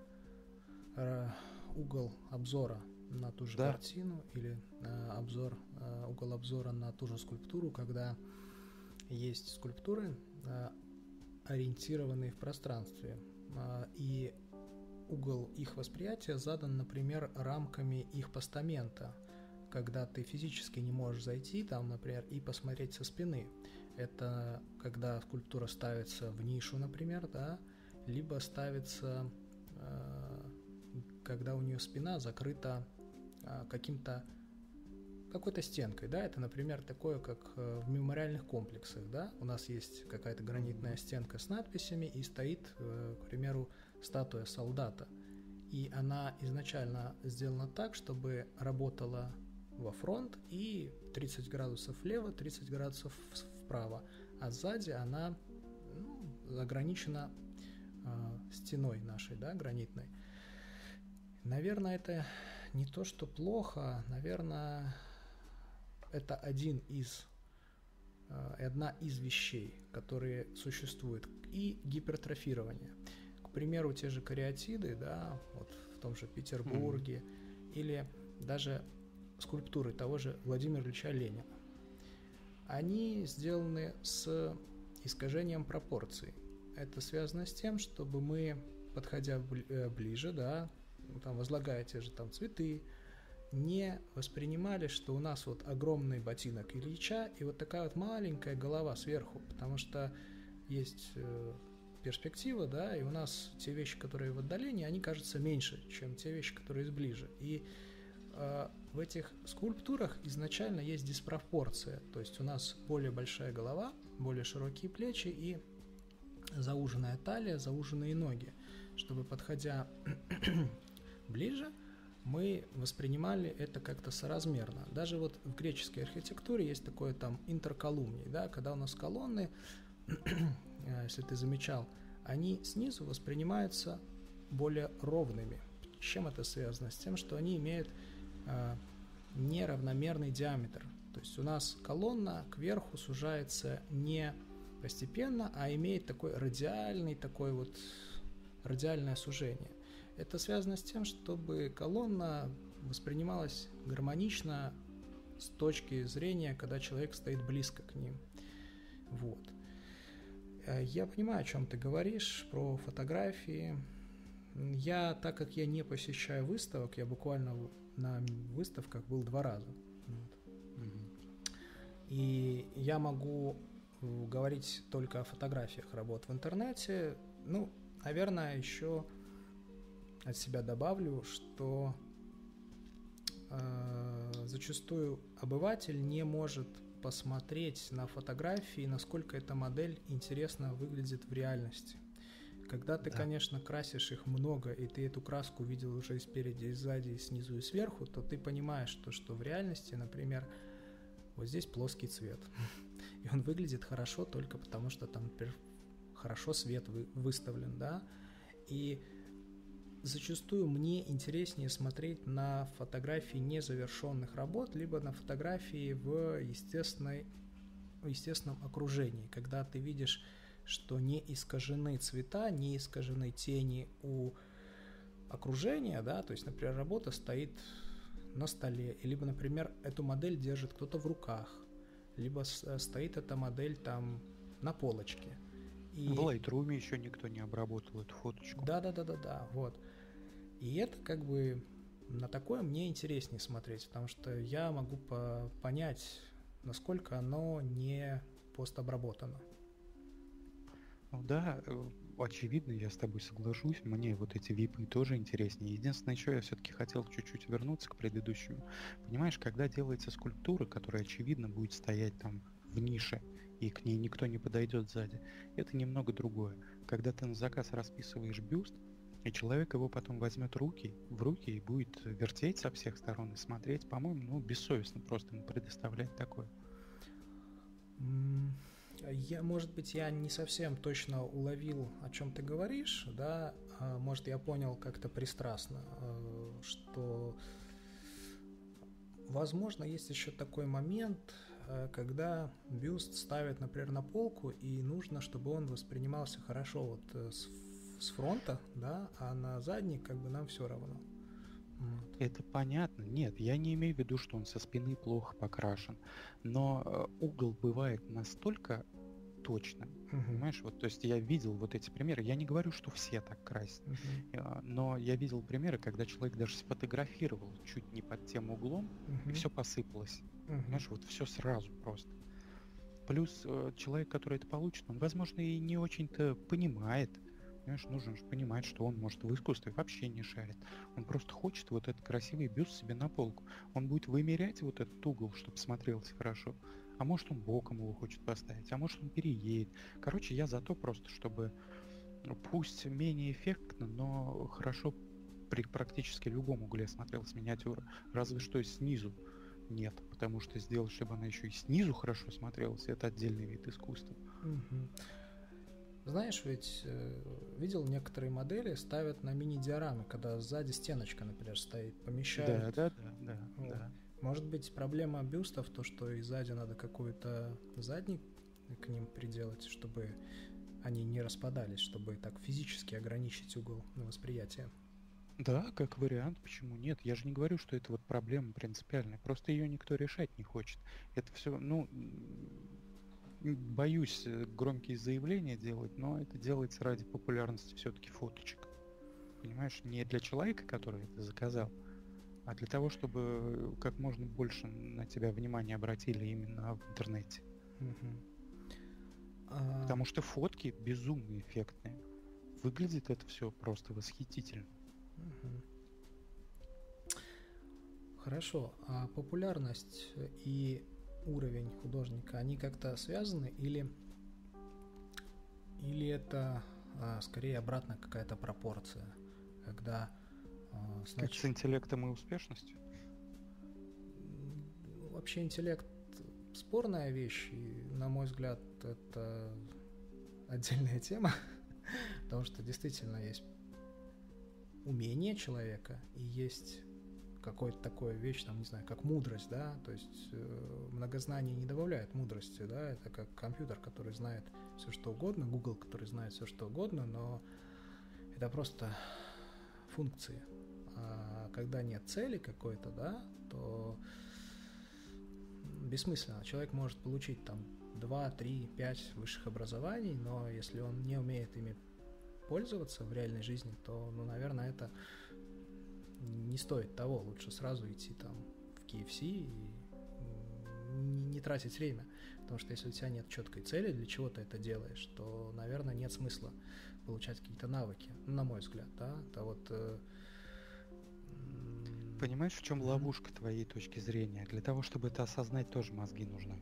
угол обзора на ту же картину или угол обзора на ту же скульптуру, когда есть скульптуры, ориентированные в пространстве, и угол их восприятия задан, например, рамками их постамента, когда ты физически не можешь зайти там, например, и посмотреть со спины. Это когда скульптура ставится в нишу, например, да, либо ставится, когда у нее спина закрыта какой-то стенкой, да, это, например, такое, как в мемориальных комплексах, да, у нас есть какая-то гранитная стенка с надписями и стоит, к примеру, статуя солдата, и она изначально сделана так, чтобы работала во фронт и 30 градусов влево, 30 градусов вправо, а сзади она ограничена стеной нашей, да, гранитной. Наверное, это не то, что плохо, наверное, это одна из вещей, которые существуют, и гипертрофирование. К примеру, те же кариатиды, да, вот в том же Петербурге, или даже скульптуры того же Владимира Ильича Ленина. Они сделаны с искажением пропорций. Это связано с тем, чтобы мы, подходя ближе, да, там, возлагая те же там цветы, не воспринимали, что у нас вот огромный ботинок Ильича и вот такая вот маленькая голова сверху, потому что есть перспектива, да, и у нас те вещи, которые в отдалении, они кажутся меньше, чем те вещи, которые ближе. И в этих скульптурах изначально есть диспропорция, то есть у нас более большая голова, более широкие плечи и зауженная талия, зауженные ноги, чтобы, подходя ближе, мы воспринимали это как-то соразмерно. Даже вот в греческой архитектуре есть такое там интерколумний, да, когда у нас колонны, если ты замечал, они снизу воспринимаются более ровными. С чем это связано? С тем, что они имеют неравномерный диаметр. То есть у нас колонна кверху сужается не постепенно, а имеет такое радиальное сужение. Это связано с тем, чтобы колонна воспринималась гармонично с точки зрения, когда человек стоит близко к ним. Вот. Я понимаю, о чем ты говоришь, про фотографии. Так как я не посещаю выставок, я буквально на выставках был 2 раза. И я могу говорить только о фотографиях работ в интернете. Ну, наверное, еще от себя добавлю, что зачастую обыватель не может посмотреть на фотографии, насколько эта модель интересно выглядит в реальности. Когда ты, конечно, красишь их много, и ты эту краску видел уже и спереди, и сзади, и снизу, и сверху, то ты понимаешь, что в реальности, например, вот здесь плоский цвет. И он выглядит хорошо только потому, что там, например, хорошо свет выставлен, да. И зачастую мне интереснее смотреть на фотографии незавершенных работ, либо на фотографии в естественном окружении, когда ты видишь, что не искажены цвета, не искажены тени у окружения, да, то есть, например, работа стоит на столе, либо, например, эту модель держит кто-то в руках, либо стоит эта модель там на полочке. И... В Lightroom еще никто не обработал эту фоточку. Да, вот. И это как бы на такое мне интереснее смотреть, потому что я могу понять, насколько оно не постобработано. Да, очевидно, я с тобой соглашусь, мне вот эти випы тоже интереснее. Единственное, еще я все-таки хотел чуть-чуть вернуться к предыдущему. Понимаешь, когда делается скульптура, которая, очевидно, будет стоять там в нише, и к ней никто не подойдет сзади, это немного другое. Когда ты на заказ расписываешь бюст, и человек его потом возьмет в руки и будет вертеть со всех сторон и смотреть, по-моему, ну, бессовестно просто ему предоставлять такое. Может быть, я не совсем точно уловил, о чем ты говоришь, да, может, я понял как-то пристрастно, что, возможно, есть еще такой момент, когда бюст ставят, например, на полку, и нужно, чтобы он воспринимался хорошо вот с фронта, да, а на задний как бы нам все равно. Вот. Это понятно. Нет, я не имею в виду, что он со спины плохо покрашен, но угол бывает настолько точным, понимаешь? Вот, то есть я видел вот эти примеры. Я не говорю, что все так красят, но я видел примеры, когда человек даже сфотографировал чуть не под тем углом, и все посыпалось. Понимаешь, вот все сразу просто. Плюс человек, который это получит, он, возможно, и не очень-то понимает. Понимаешь, нужно же понимать, что он, может, в искусстве вообще не шарит. Он просто хочет вот этот красивый бюст себе на полку. Он будет вымерять вот этот угол, чтобы смотрелся хорошо. А может, он боком его хочет поставить, а может, он переедет. Короче, я за то просто, чтобы, пусть менее эффектно, но хорошо при практически любом угле смотрелась миниатюра. Разве что снизу нет, потому что сделать, чтобы она еще и снизу хорошо смотрелась, это отдельный вид искусства. Знаешь, ведь видел, некоторые модели ставят на мини-диорамы, когда сзади стеночка, например, стоит, помещают. Да. Может быть, проблема бюстов то, что и сзади надо какой-то задник к ним приделать, чтобы они не распадались, чтобы так физически ограничить угол на восприятие. Да, как вариант, почему нет? Я же не говорю, что это вот проблема принципиальная, просто ее никто решать не хочет. Это все, ну, боюсь громкие заявления делать, но это делается ради популярности все-таки фоточек. Понимаешь, не для человека, который это заказал, а для того, чтобы как можно больше на тебя внимание обратили именно в интернете. Потому что фотки безумно эффектные. Выглядит это все просто восхитительно. Хорошо. А популярность и уровень художника, они как-то связаны или это скорее обратно какая-то пропорция, когда как с интеллектом и успешностью? Вообще интеллект спорная вещь, и, на мой взгляд, это отдельная тема, потому что действительно есть умение человека и есть какое-то такое вещь, там, не знаю, как мудрость, да, то есть многознание не добавляет мудрости, да, это как компьютер, который знает все что угодно, Google, который знает все что угодно, но это просто функции. А когда нет цели какой-то, да, то бессмысленно. Человек может получить там 2, 3, 5 высших образований, но если он не умеет ими пользоваться в реальной жизни, то, ну, наверное, это не стоит того. Лучше сразу идти там в KFC и не тратить время. Потому что если у тебя нет четкой цели, для чего ты это делаешь, то, наверное, нет смысла получать какие-то навыки, на мой взгляд, да. Это вот... Понимаешь, в чем ловушка твоей точки зрения? Для того, чтобы это осознать, тоже мозги нужны.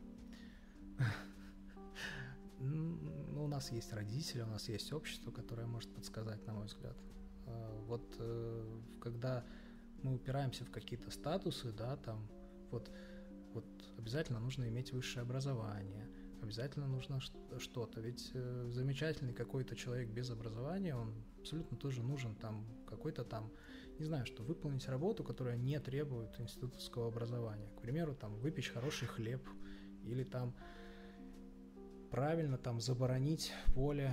Ну, у нас есть родители, у нас есть общество, которое может подсказать, на мой взгляд. Вот когда мы упираемся в какие-то статусы, да, там, вот обязательно нужно иметь высшее образование, обязательно нужно что-то. Ведь замечательный какой-то человек без образования, он абсолютно тоже нужен там какой-то там, не знаю, что выполнить работу, которая не требует институтского образования. К примеру, там выпечь хороший хлеб или там правильно там заборонить поле.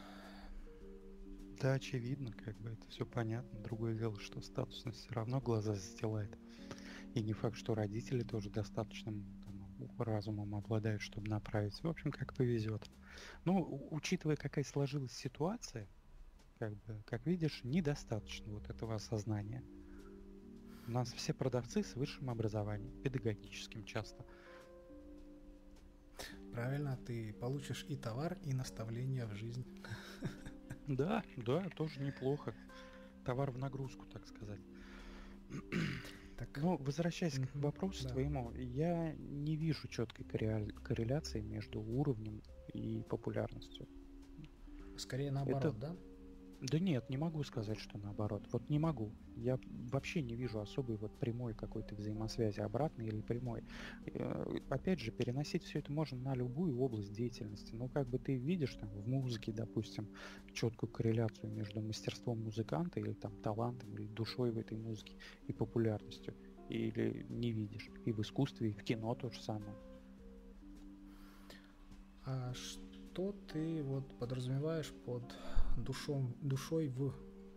Да, очевидно, как бы это все понятно. Другое дело, что статусность все равно глаза застилает. И не факт, что родители тоже достаточным разумом обладают, чтобы направить. В общем, как повезет. Ну, учитывая, какая сложилась ситуация, как видишь, недостаточно вот этого осознания. У нас все продавцы с высшим образованием, педагогическим часто. Правильно, ты получишь и товар, и наставление в жизнь. Да, да, тоже неплохо. Товар в нагрузку, так сказать. Так, Но возвращаясь к мгм, вопросу да. твоему, я не вижу четкой корреляции между уровнем и популярностью. Скорее Это наоборот, да? Да нет, не могу сказать, что наоборот. Вот не могу. Я вообще не вижу особой вот прямой какой-то взаимосвязи, обратной или прямой. Опять же, переносить все это можно на любую область деятельности. Но как бы ты видишь там в музыке, допустим, четкую корреляцию между мастерством музыканта или там талантом, или душой в этой музыке и популярностью. Или не видишь. И в искусстве, и в кино то же самое. А что ты вот подразумеваешь под душой в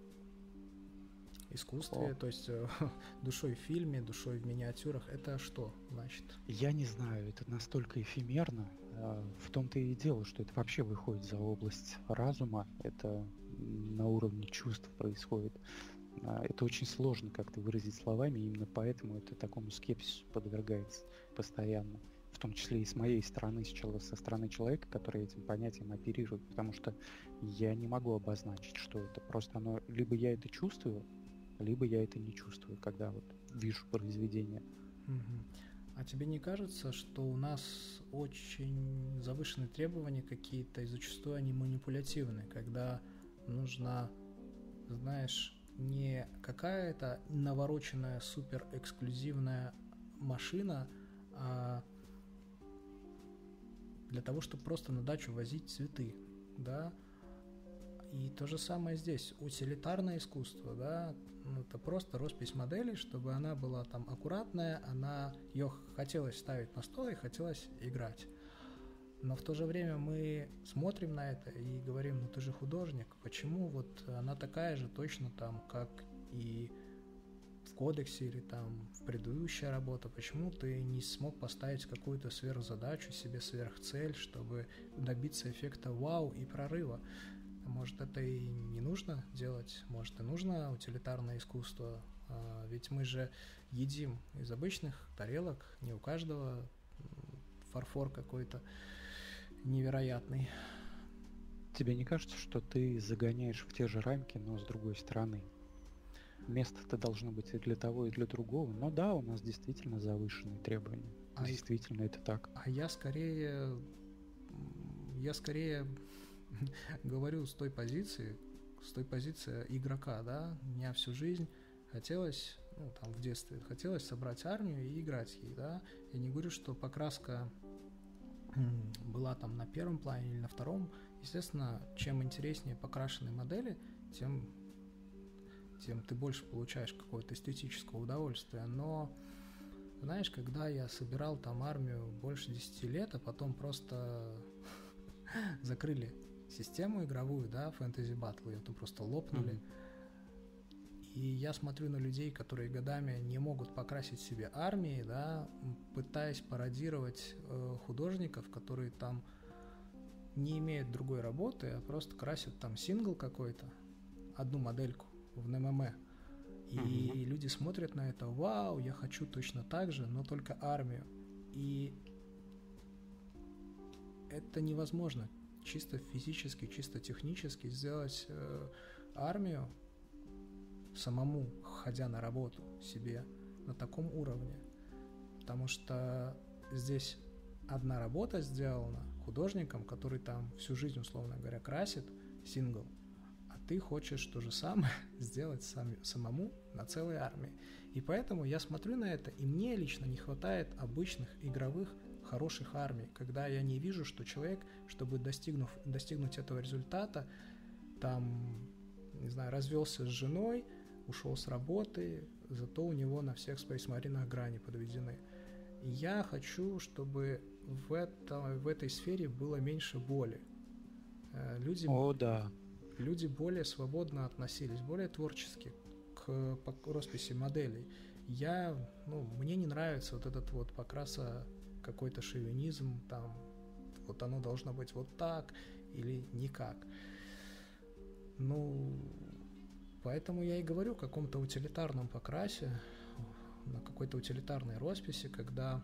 О, искусстве, то есть душой в фильме, душой в миниатюрах? Это что значит? я не знаю, это настолько эфемерно. В том-то и дело, что это вообще выходит за область разума. Это на уровне чувств происходит. Это очень сложно как-то выразить словами, и именно поэтому это такому скепсису подвергается постоянно. В том числе и с моей стороны, со стороны человека, который этим понятием оперирует. Потому что я не могу обозначить, что это. Просто оно, либо я это чувствую, либо я это не чувствую, когда вот вижу произведение. Мгм. А тебе не кажется, что у нас очень завышенные требования какие-то, и зачастую они манипулятивны, когда нужно, знаешь, не какая-то навороченная супер эксклюзивная машина, а для того, чтобы просто на дачу возить цветы, да? И то же самое здесь. Утилитарное искусство, да, ну, это просто роспись модели, чтобы она была там аккуратная, ее хотелось ставить на стол и хотелось играть. Но в то же время мы смотрим на это и говорим, ну ты же художник, почему вот она такая же точно там, как и в кодексе или там в предыдущая работа, почему ты не смог поставить какую-то сверхзадачу себе, сверхцель, чтобы добиться эффекта вау и прорыва? Может, это и не нужно делать, может, и нужно утилитарное искусство, ведь мы же едим из обычных тарелок, не у каждого фарфор какой-то невероятный. Тебе не кажется, что ты загоняешь в те же рамки, но с другой стороны? Место-то должно быть и для того, и для другого. Но да, у нас действительно завышенные требования. А, Действительно, это так. а я скорее говорю с той позиции игрока, да, меня всю жизнь хотелось, ну, там, в детстве, хотелось собрать армию и играть ей, да, я не говорю, что покраска была там на первом плане или на втором, естественно, чем интереснее покрашенные модели, тем ты больше получаешь какое-то эстетическое удовольствие, но знаешь, когда я собирал там армию больше 10 лет, а потом просто закрыли систему игровую, да, Fantasy Battle, ее там просто лопнули. И я смотрю на людей, которые годами не могут покрасить себе армии, да, пытаясь пародировать художников, которые там не имеют другой работы, а просто красят там сингл какой-то, одну модельку в НММ. И люди смотрят на это, вау, я хочу точно так же, но только армию. И это невозможно чисто физически, чисто технически сделать армию самому, ходя на работу себе на таком уровне. Потому что здесь одна работа сделана художником, который там всю жизнь, условно говоря, красит сингл, а ты хочешь то же самое сделать самому на целой армии. И поэтому я смотрю на это, и мне лично не хватает обычных игровых хороших армий, когда я не вижу, что человек, чтобы достигнуть этого результата, там, не знаю, развелся с женой, ушел с работы, зато у него на всех Space Marine грани подведены. И я хочу, чтобы в этой сфере было меньше боли. Люди более свободно относились, более творчески к росписи моделей. Мне не нравится вот этот вот покраса, какой-то шовинизм, там, вот оно должно быть вот так или никак. Поэтому я и говорю о каком-то утилитарном покрасе, на какой-то утилитарной росписи, когда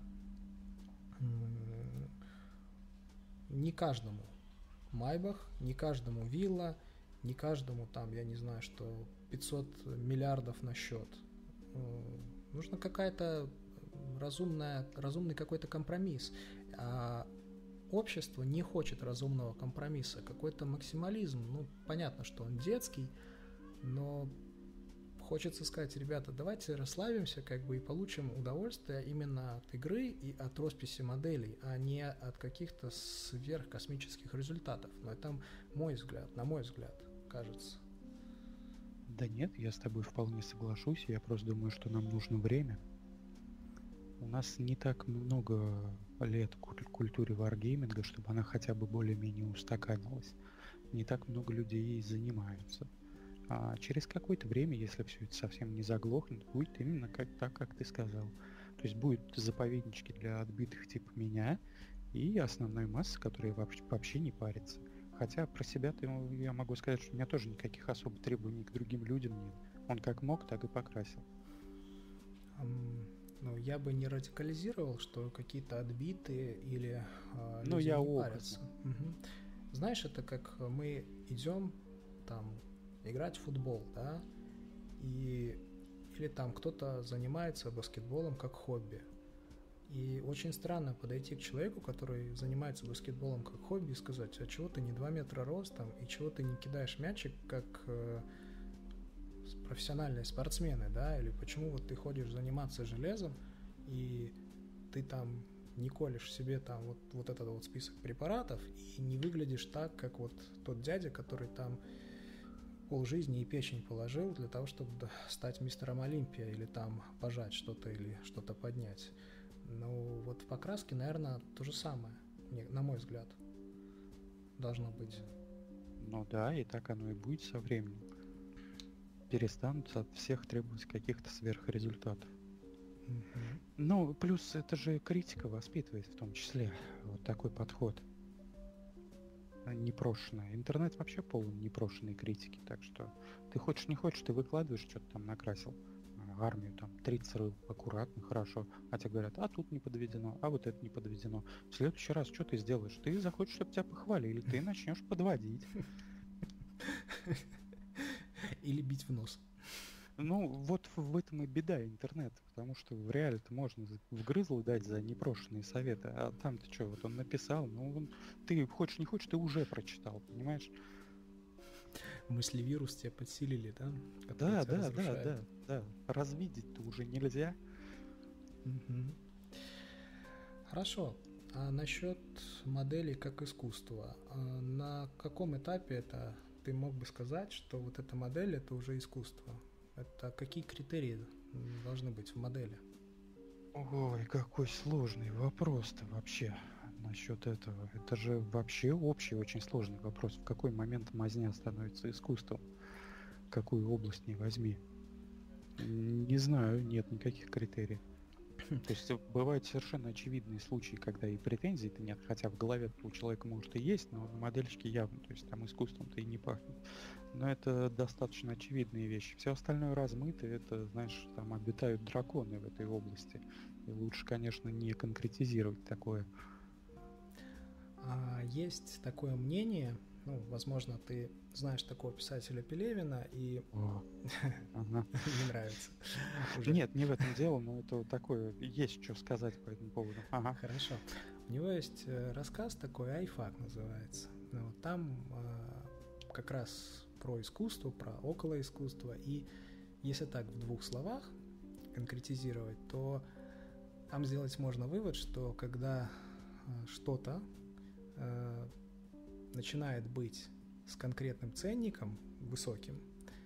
не каждому Майбах, не каждому вилла, не каждому там, я не знаю, что 500 миллиардов на счет. Нужно какая-то разумный какой-то компромисс. А общество не хочет разумного компромисса. Какой-то максимализм, ну, понятно, что он детский, но хочется сказать, ребята, давайте расслабимся, как бы, и получим удовольствие именно от игры и от росписи моделей, а не от каких-то сверхкосмических результатов. Но это мой взгляд, на мой взгляд, кажется. Да нет, я с тобой вполне соглашусь. Я просто думаю, что нам нужно время. У нас не так много лет культуре варгейминга, чтобы она хотя бы более-менее устаканилась. Не так много людей ей занимаются. А через какое-то время, если все это совсем не заглохнет, будет именно так, как ты сказал. То есть будут заповеднички для отбитых типа меня и основной массы, которые вообще не парятся. Хотя про себя-то я могу сказать, что у меня тоже никаких особо требований к другим людям нет. Он как мог, так и покрасил. Ну, я бы не радикализировал, что какие-то отбитые или люди не парятся. Угу. Знаешь, это как мы идем там играть в футбол, да, или там кто-то занимается баскетболом как хобби. И очень странно подойти к человеку, который занимается баскетболом как хобби, и сказать, а чего ты не 2 метра ростом, и чего ты не кидаешь мячик как профессиональные спортсмены, да, или почему вот ты ходишь заниматься железом, и ты там не колешь себе там вот этот вот список препаратов, и не выглядишь так, как вот тот дядя, который там полжизни и печень положил для того, чтобы стать мистером Олимпия, или там пожать что-то, или что-то поднять. Ну, вот в покраске, наверное, то же самое, на мой взгляд, должно быть. Ну да, и так оно и будет со временем. Перестанут от всех требовать каких-то сверхрезультатов. Mm-hmm. Ну, плюс это же критика воспитывает в том числе вот такой подход. Непрошенная. Интернет вообще полон непрошенной критики, так что ты хочешь не хочешь, ты выкладываешь, что-то там накрасил. Армию там 30 рыл, аккуратно, хорошо. А тебе говорят, а тут не подведено, а вот это не подведено. В следующий раз что ты сделаешь? Ты захочешь, чтобы тебя похвалили, ты начнешь подводить. Или бить в нос. Ну, вот в этом и беда интернета, потому что в реале-то можно вгрызло дать за непрошенные советы, а там-то что, вот он написал, ну, ты хочешь не хочешь, ты уже прочитал, понимаешь? Мыслевирус тебя подсилили, да? Да. Развидеть-то уже нельзя. Угу. Хорошо. А насчет моделей как искусства, на каком этапе это ты мог бы сказать, что вот эта модель это уже искусство? Это какие критерии должны быть в модели? Ой, какой сложный вопрос-то вообще насчет этого. Это же вообще общий очень сложный вопрос. В какой момент мазня становится искусством? Какую область не возьми? Не знаю, нет никаких критериев. То есть бывают совершенно очевидные случаи, когда и претензий-то нет, хотя в голове у человека может и есть, но на модельщике явно, то есть там искусством-то и не пахнет. Но это достаточно очевидные вещи. Все остальное размыто, это, знаешь, там обитают драконы в этой области. И лучше, конечно, не конкретизировать такое. Есть такое мнение, ну, возможно, ты знаешь такого писателя Пелевина и не нравится. Нет, не в этом дело, но это такое, есть что сказать по этому поводу. Хорошо. У него есть рассказ такой, «Айфак» называется. Там как раз про искусство, про околоискусство. И если так в 2 словах конкретизировать, то там сделать можно вывод, что когда что-то начинает быть с конкретным ценником высоким,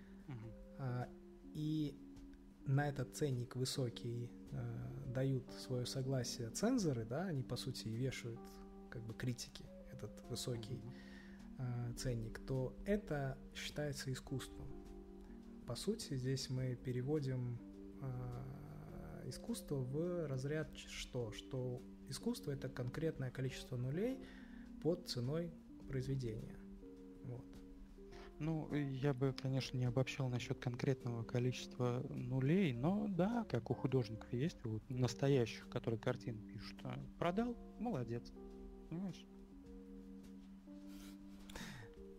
и на этот ценник высокий дают свое согласие цензоры, да, они по сути и вешают как бы критики этот высокий ценник, то это считается искусством. По сути, здесь мы переводим искусство в разряд что искусство это конкретное количество нулей под ценой произведения. Вот. Ну, я бы, конечно, не обобщал насчет конкретного количества нулей, но да, как у художников есть, у настоящих, которые картины пишут, продал, молодец, понимаешь?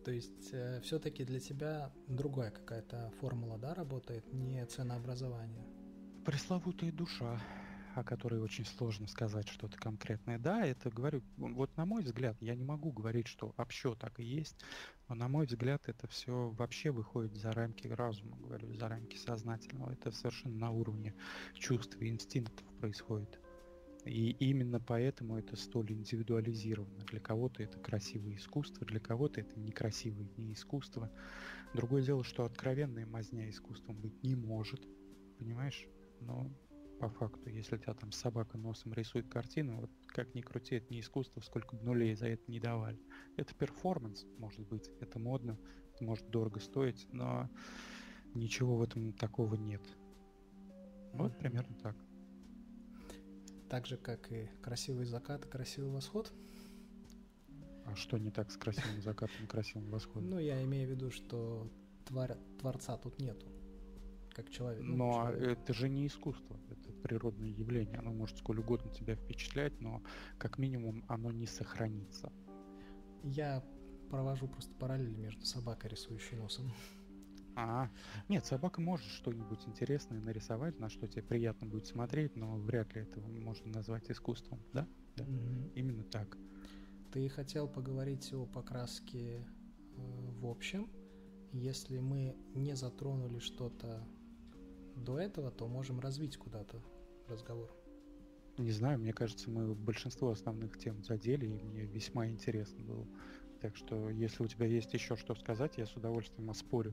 То есть все-таки для тебя другая какая-то формула, да, работает, не ценообразование? Пресловутая душа, о которой очень сложно сказать что-то конкретное. Да, это говорю, вот на мой взгляд, я не могу говорить, что вообще так и есть, но на мой взгляд это все вообще выходит за рамки разума, говорю, за рамки сознательного. Это совершенно на уровне чувств и инстинктов происходит. И именно поэтому это столь индивидуализировано. Для кого-то это красивое искусство, для кого-то это некрасивое не искусство. Другое дело, что откровенная мазня искусством быть не может, понимаешь? Но по факту, если у тебя там собака носом рисует картину, вот как ни крути, это не искусство, сколько бы нулей за это не давали. Это перформанс, может быть, это модно, это может дорого стоить, но ничего в этом такого нет. Вот примерно так. Так же, как и красивый закат и красивый восход. А что не так с красивым закатом и красивым восходом? Ну, я имею в виду, что творца тут нету, как человек. Но это же не искусство, это природное явление. Оно может сколь угодно тебя впечатлять, но как минимум оно не сохранится. Я провожу просто параллель между собакой, рисующей носом. Нет, собака может что-нибудь интересное нарисовать, на что тебе приятно будет смотреть, но вряд ли это можно назвать искусством, да? Да, именно так. Ты хотел поговорить о покраске в общем. Если мы не затронули что-то до этого, то можем развить куда-то разговор. Не знаю, мне кажется, мы большинство основных тем задели, и мне весьма интересно было. Так что, если у тебя есть еще что сказать, я с удовольствием оспорю.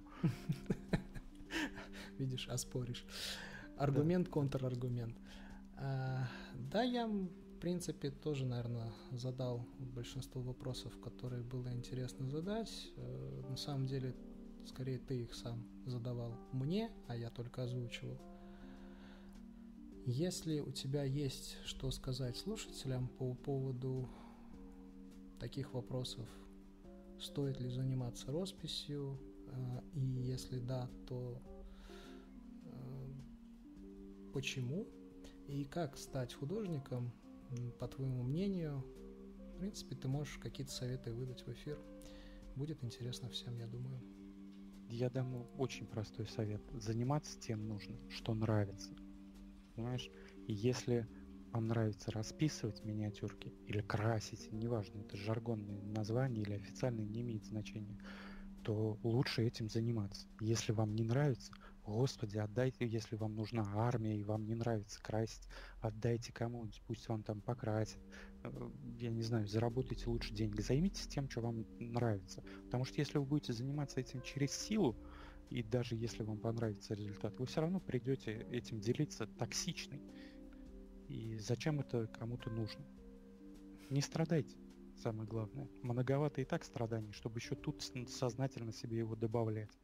Видишь, оспоришь. Аргумент, контраргумент. Да, я, в принципе, тоже, наверное, задал большинство вопросов, которые было интересно задать. На самом деле, скорее ты их сам задавал мне, а я только озвучивал. Если у тебя есть что сказать слушателям по поводу таких вопросов, стоит ли заниматься росписью, и если да, то почему, и как стать художником, по твоему мнению, в принципе, ты можешь какие-то советы выдать в эфир. Будет интересно всем, я думаю. Я дам очень простой совет. Заниматься тем нужно, что нравится. Понимаешь? И если вам нравится расписывать миниатюрки или красить, неважно, это жаргонное название или официальное, не имеет значения, то лучше этим заниматься. Если вам не нравится, господи, отдайте, если вам нужна армия и вам не нравится красить, отдайте кому-нибудь, пусть он там покрасит. Я не знаю, заработайте лучше деньги. Займитесь тем, что вам нравится. Потому что если вы будете заниматься этим через силу, и даже если вам понравится результат, вы все равно придете этим делиться токсичной. И зачем это кому-то нужно? Не страдайте, самое главное. Многовато и так страданий, чтобы еще тут сознательно себе его добавлять.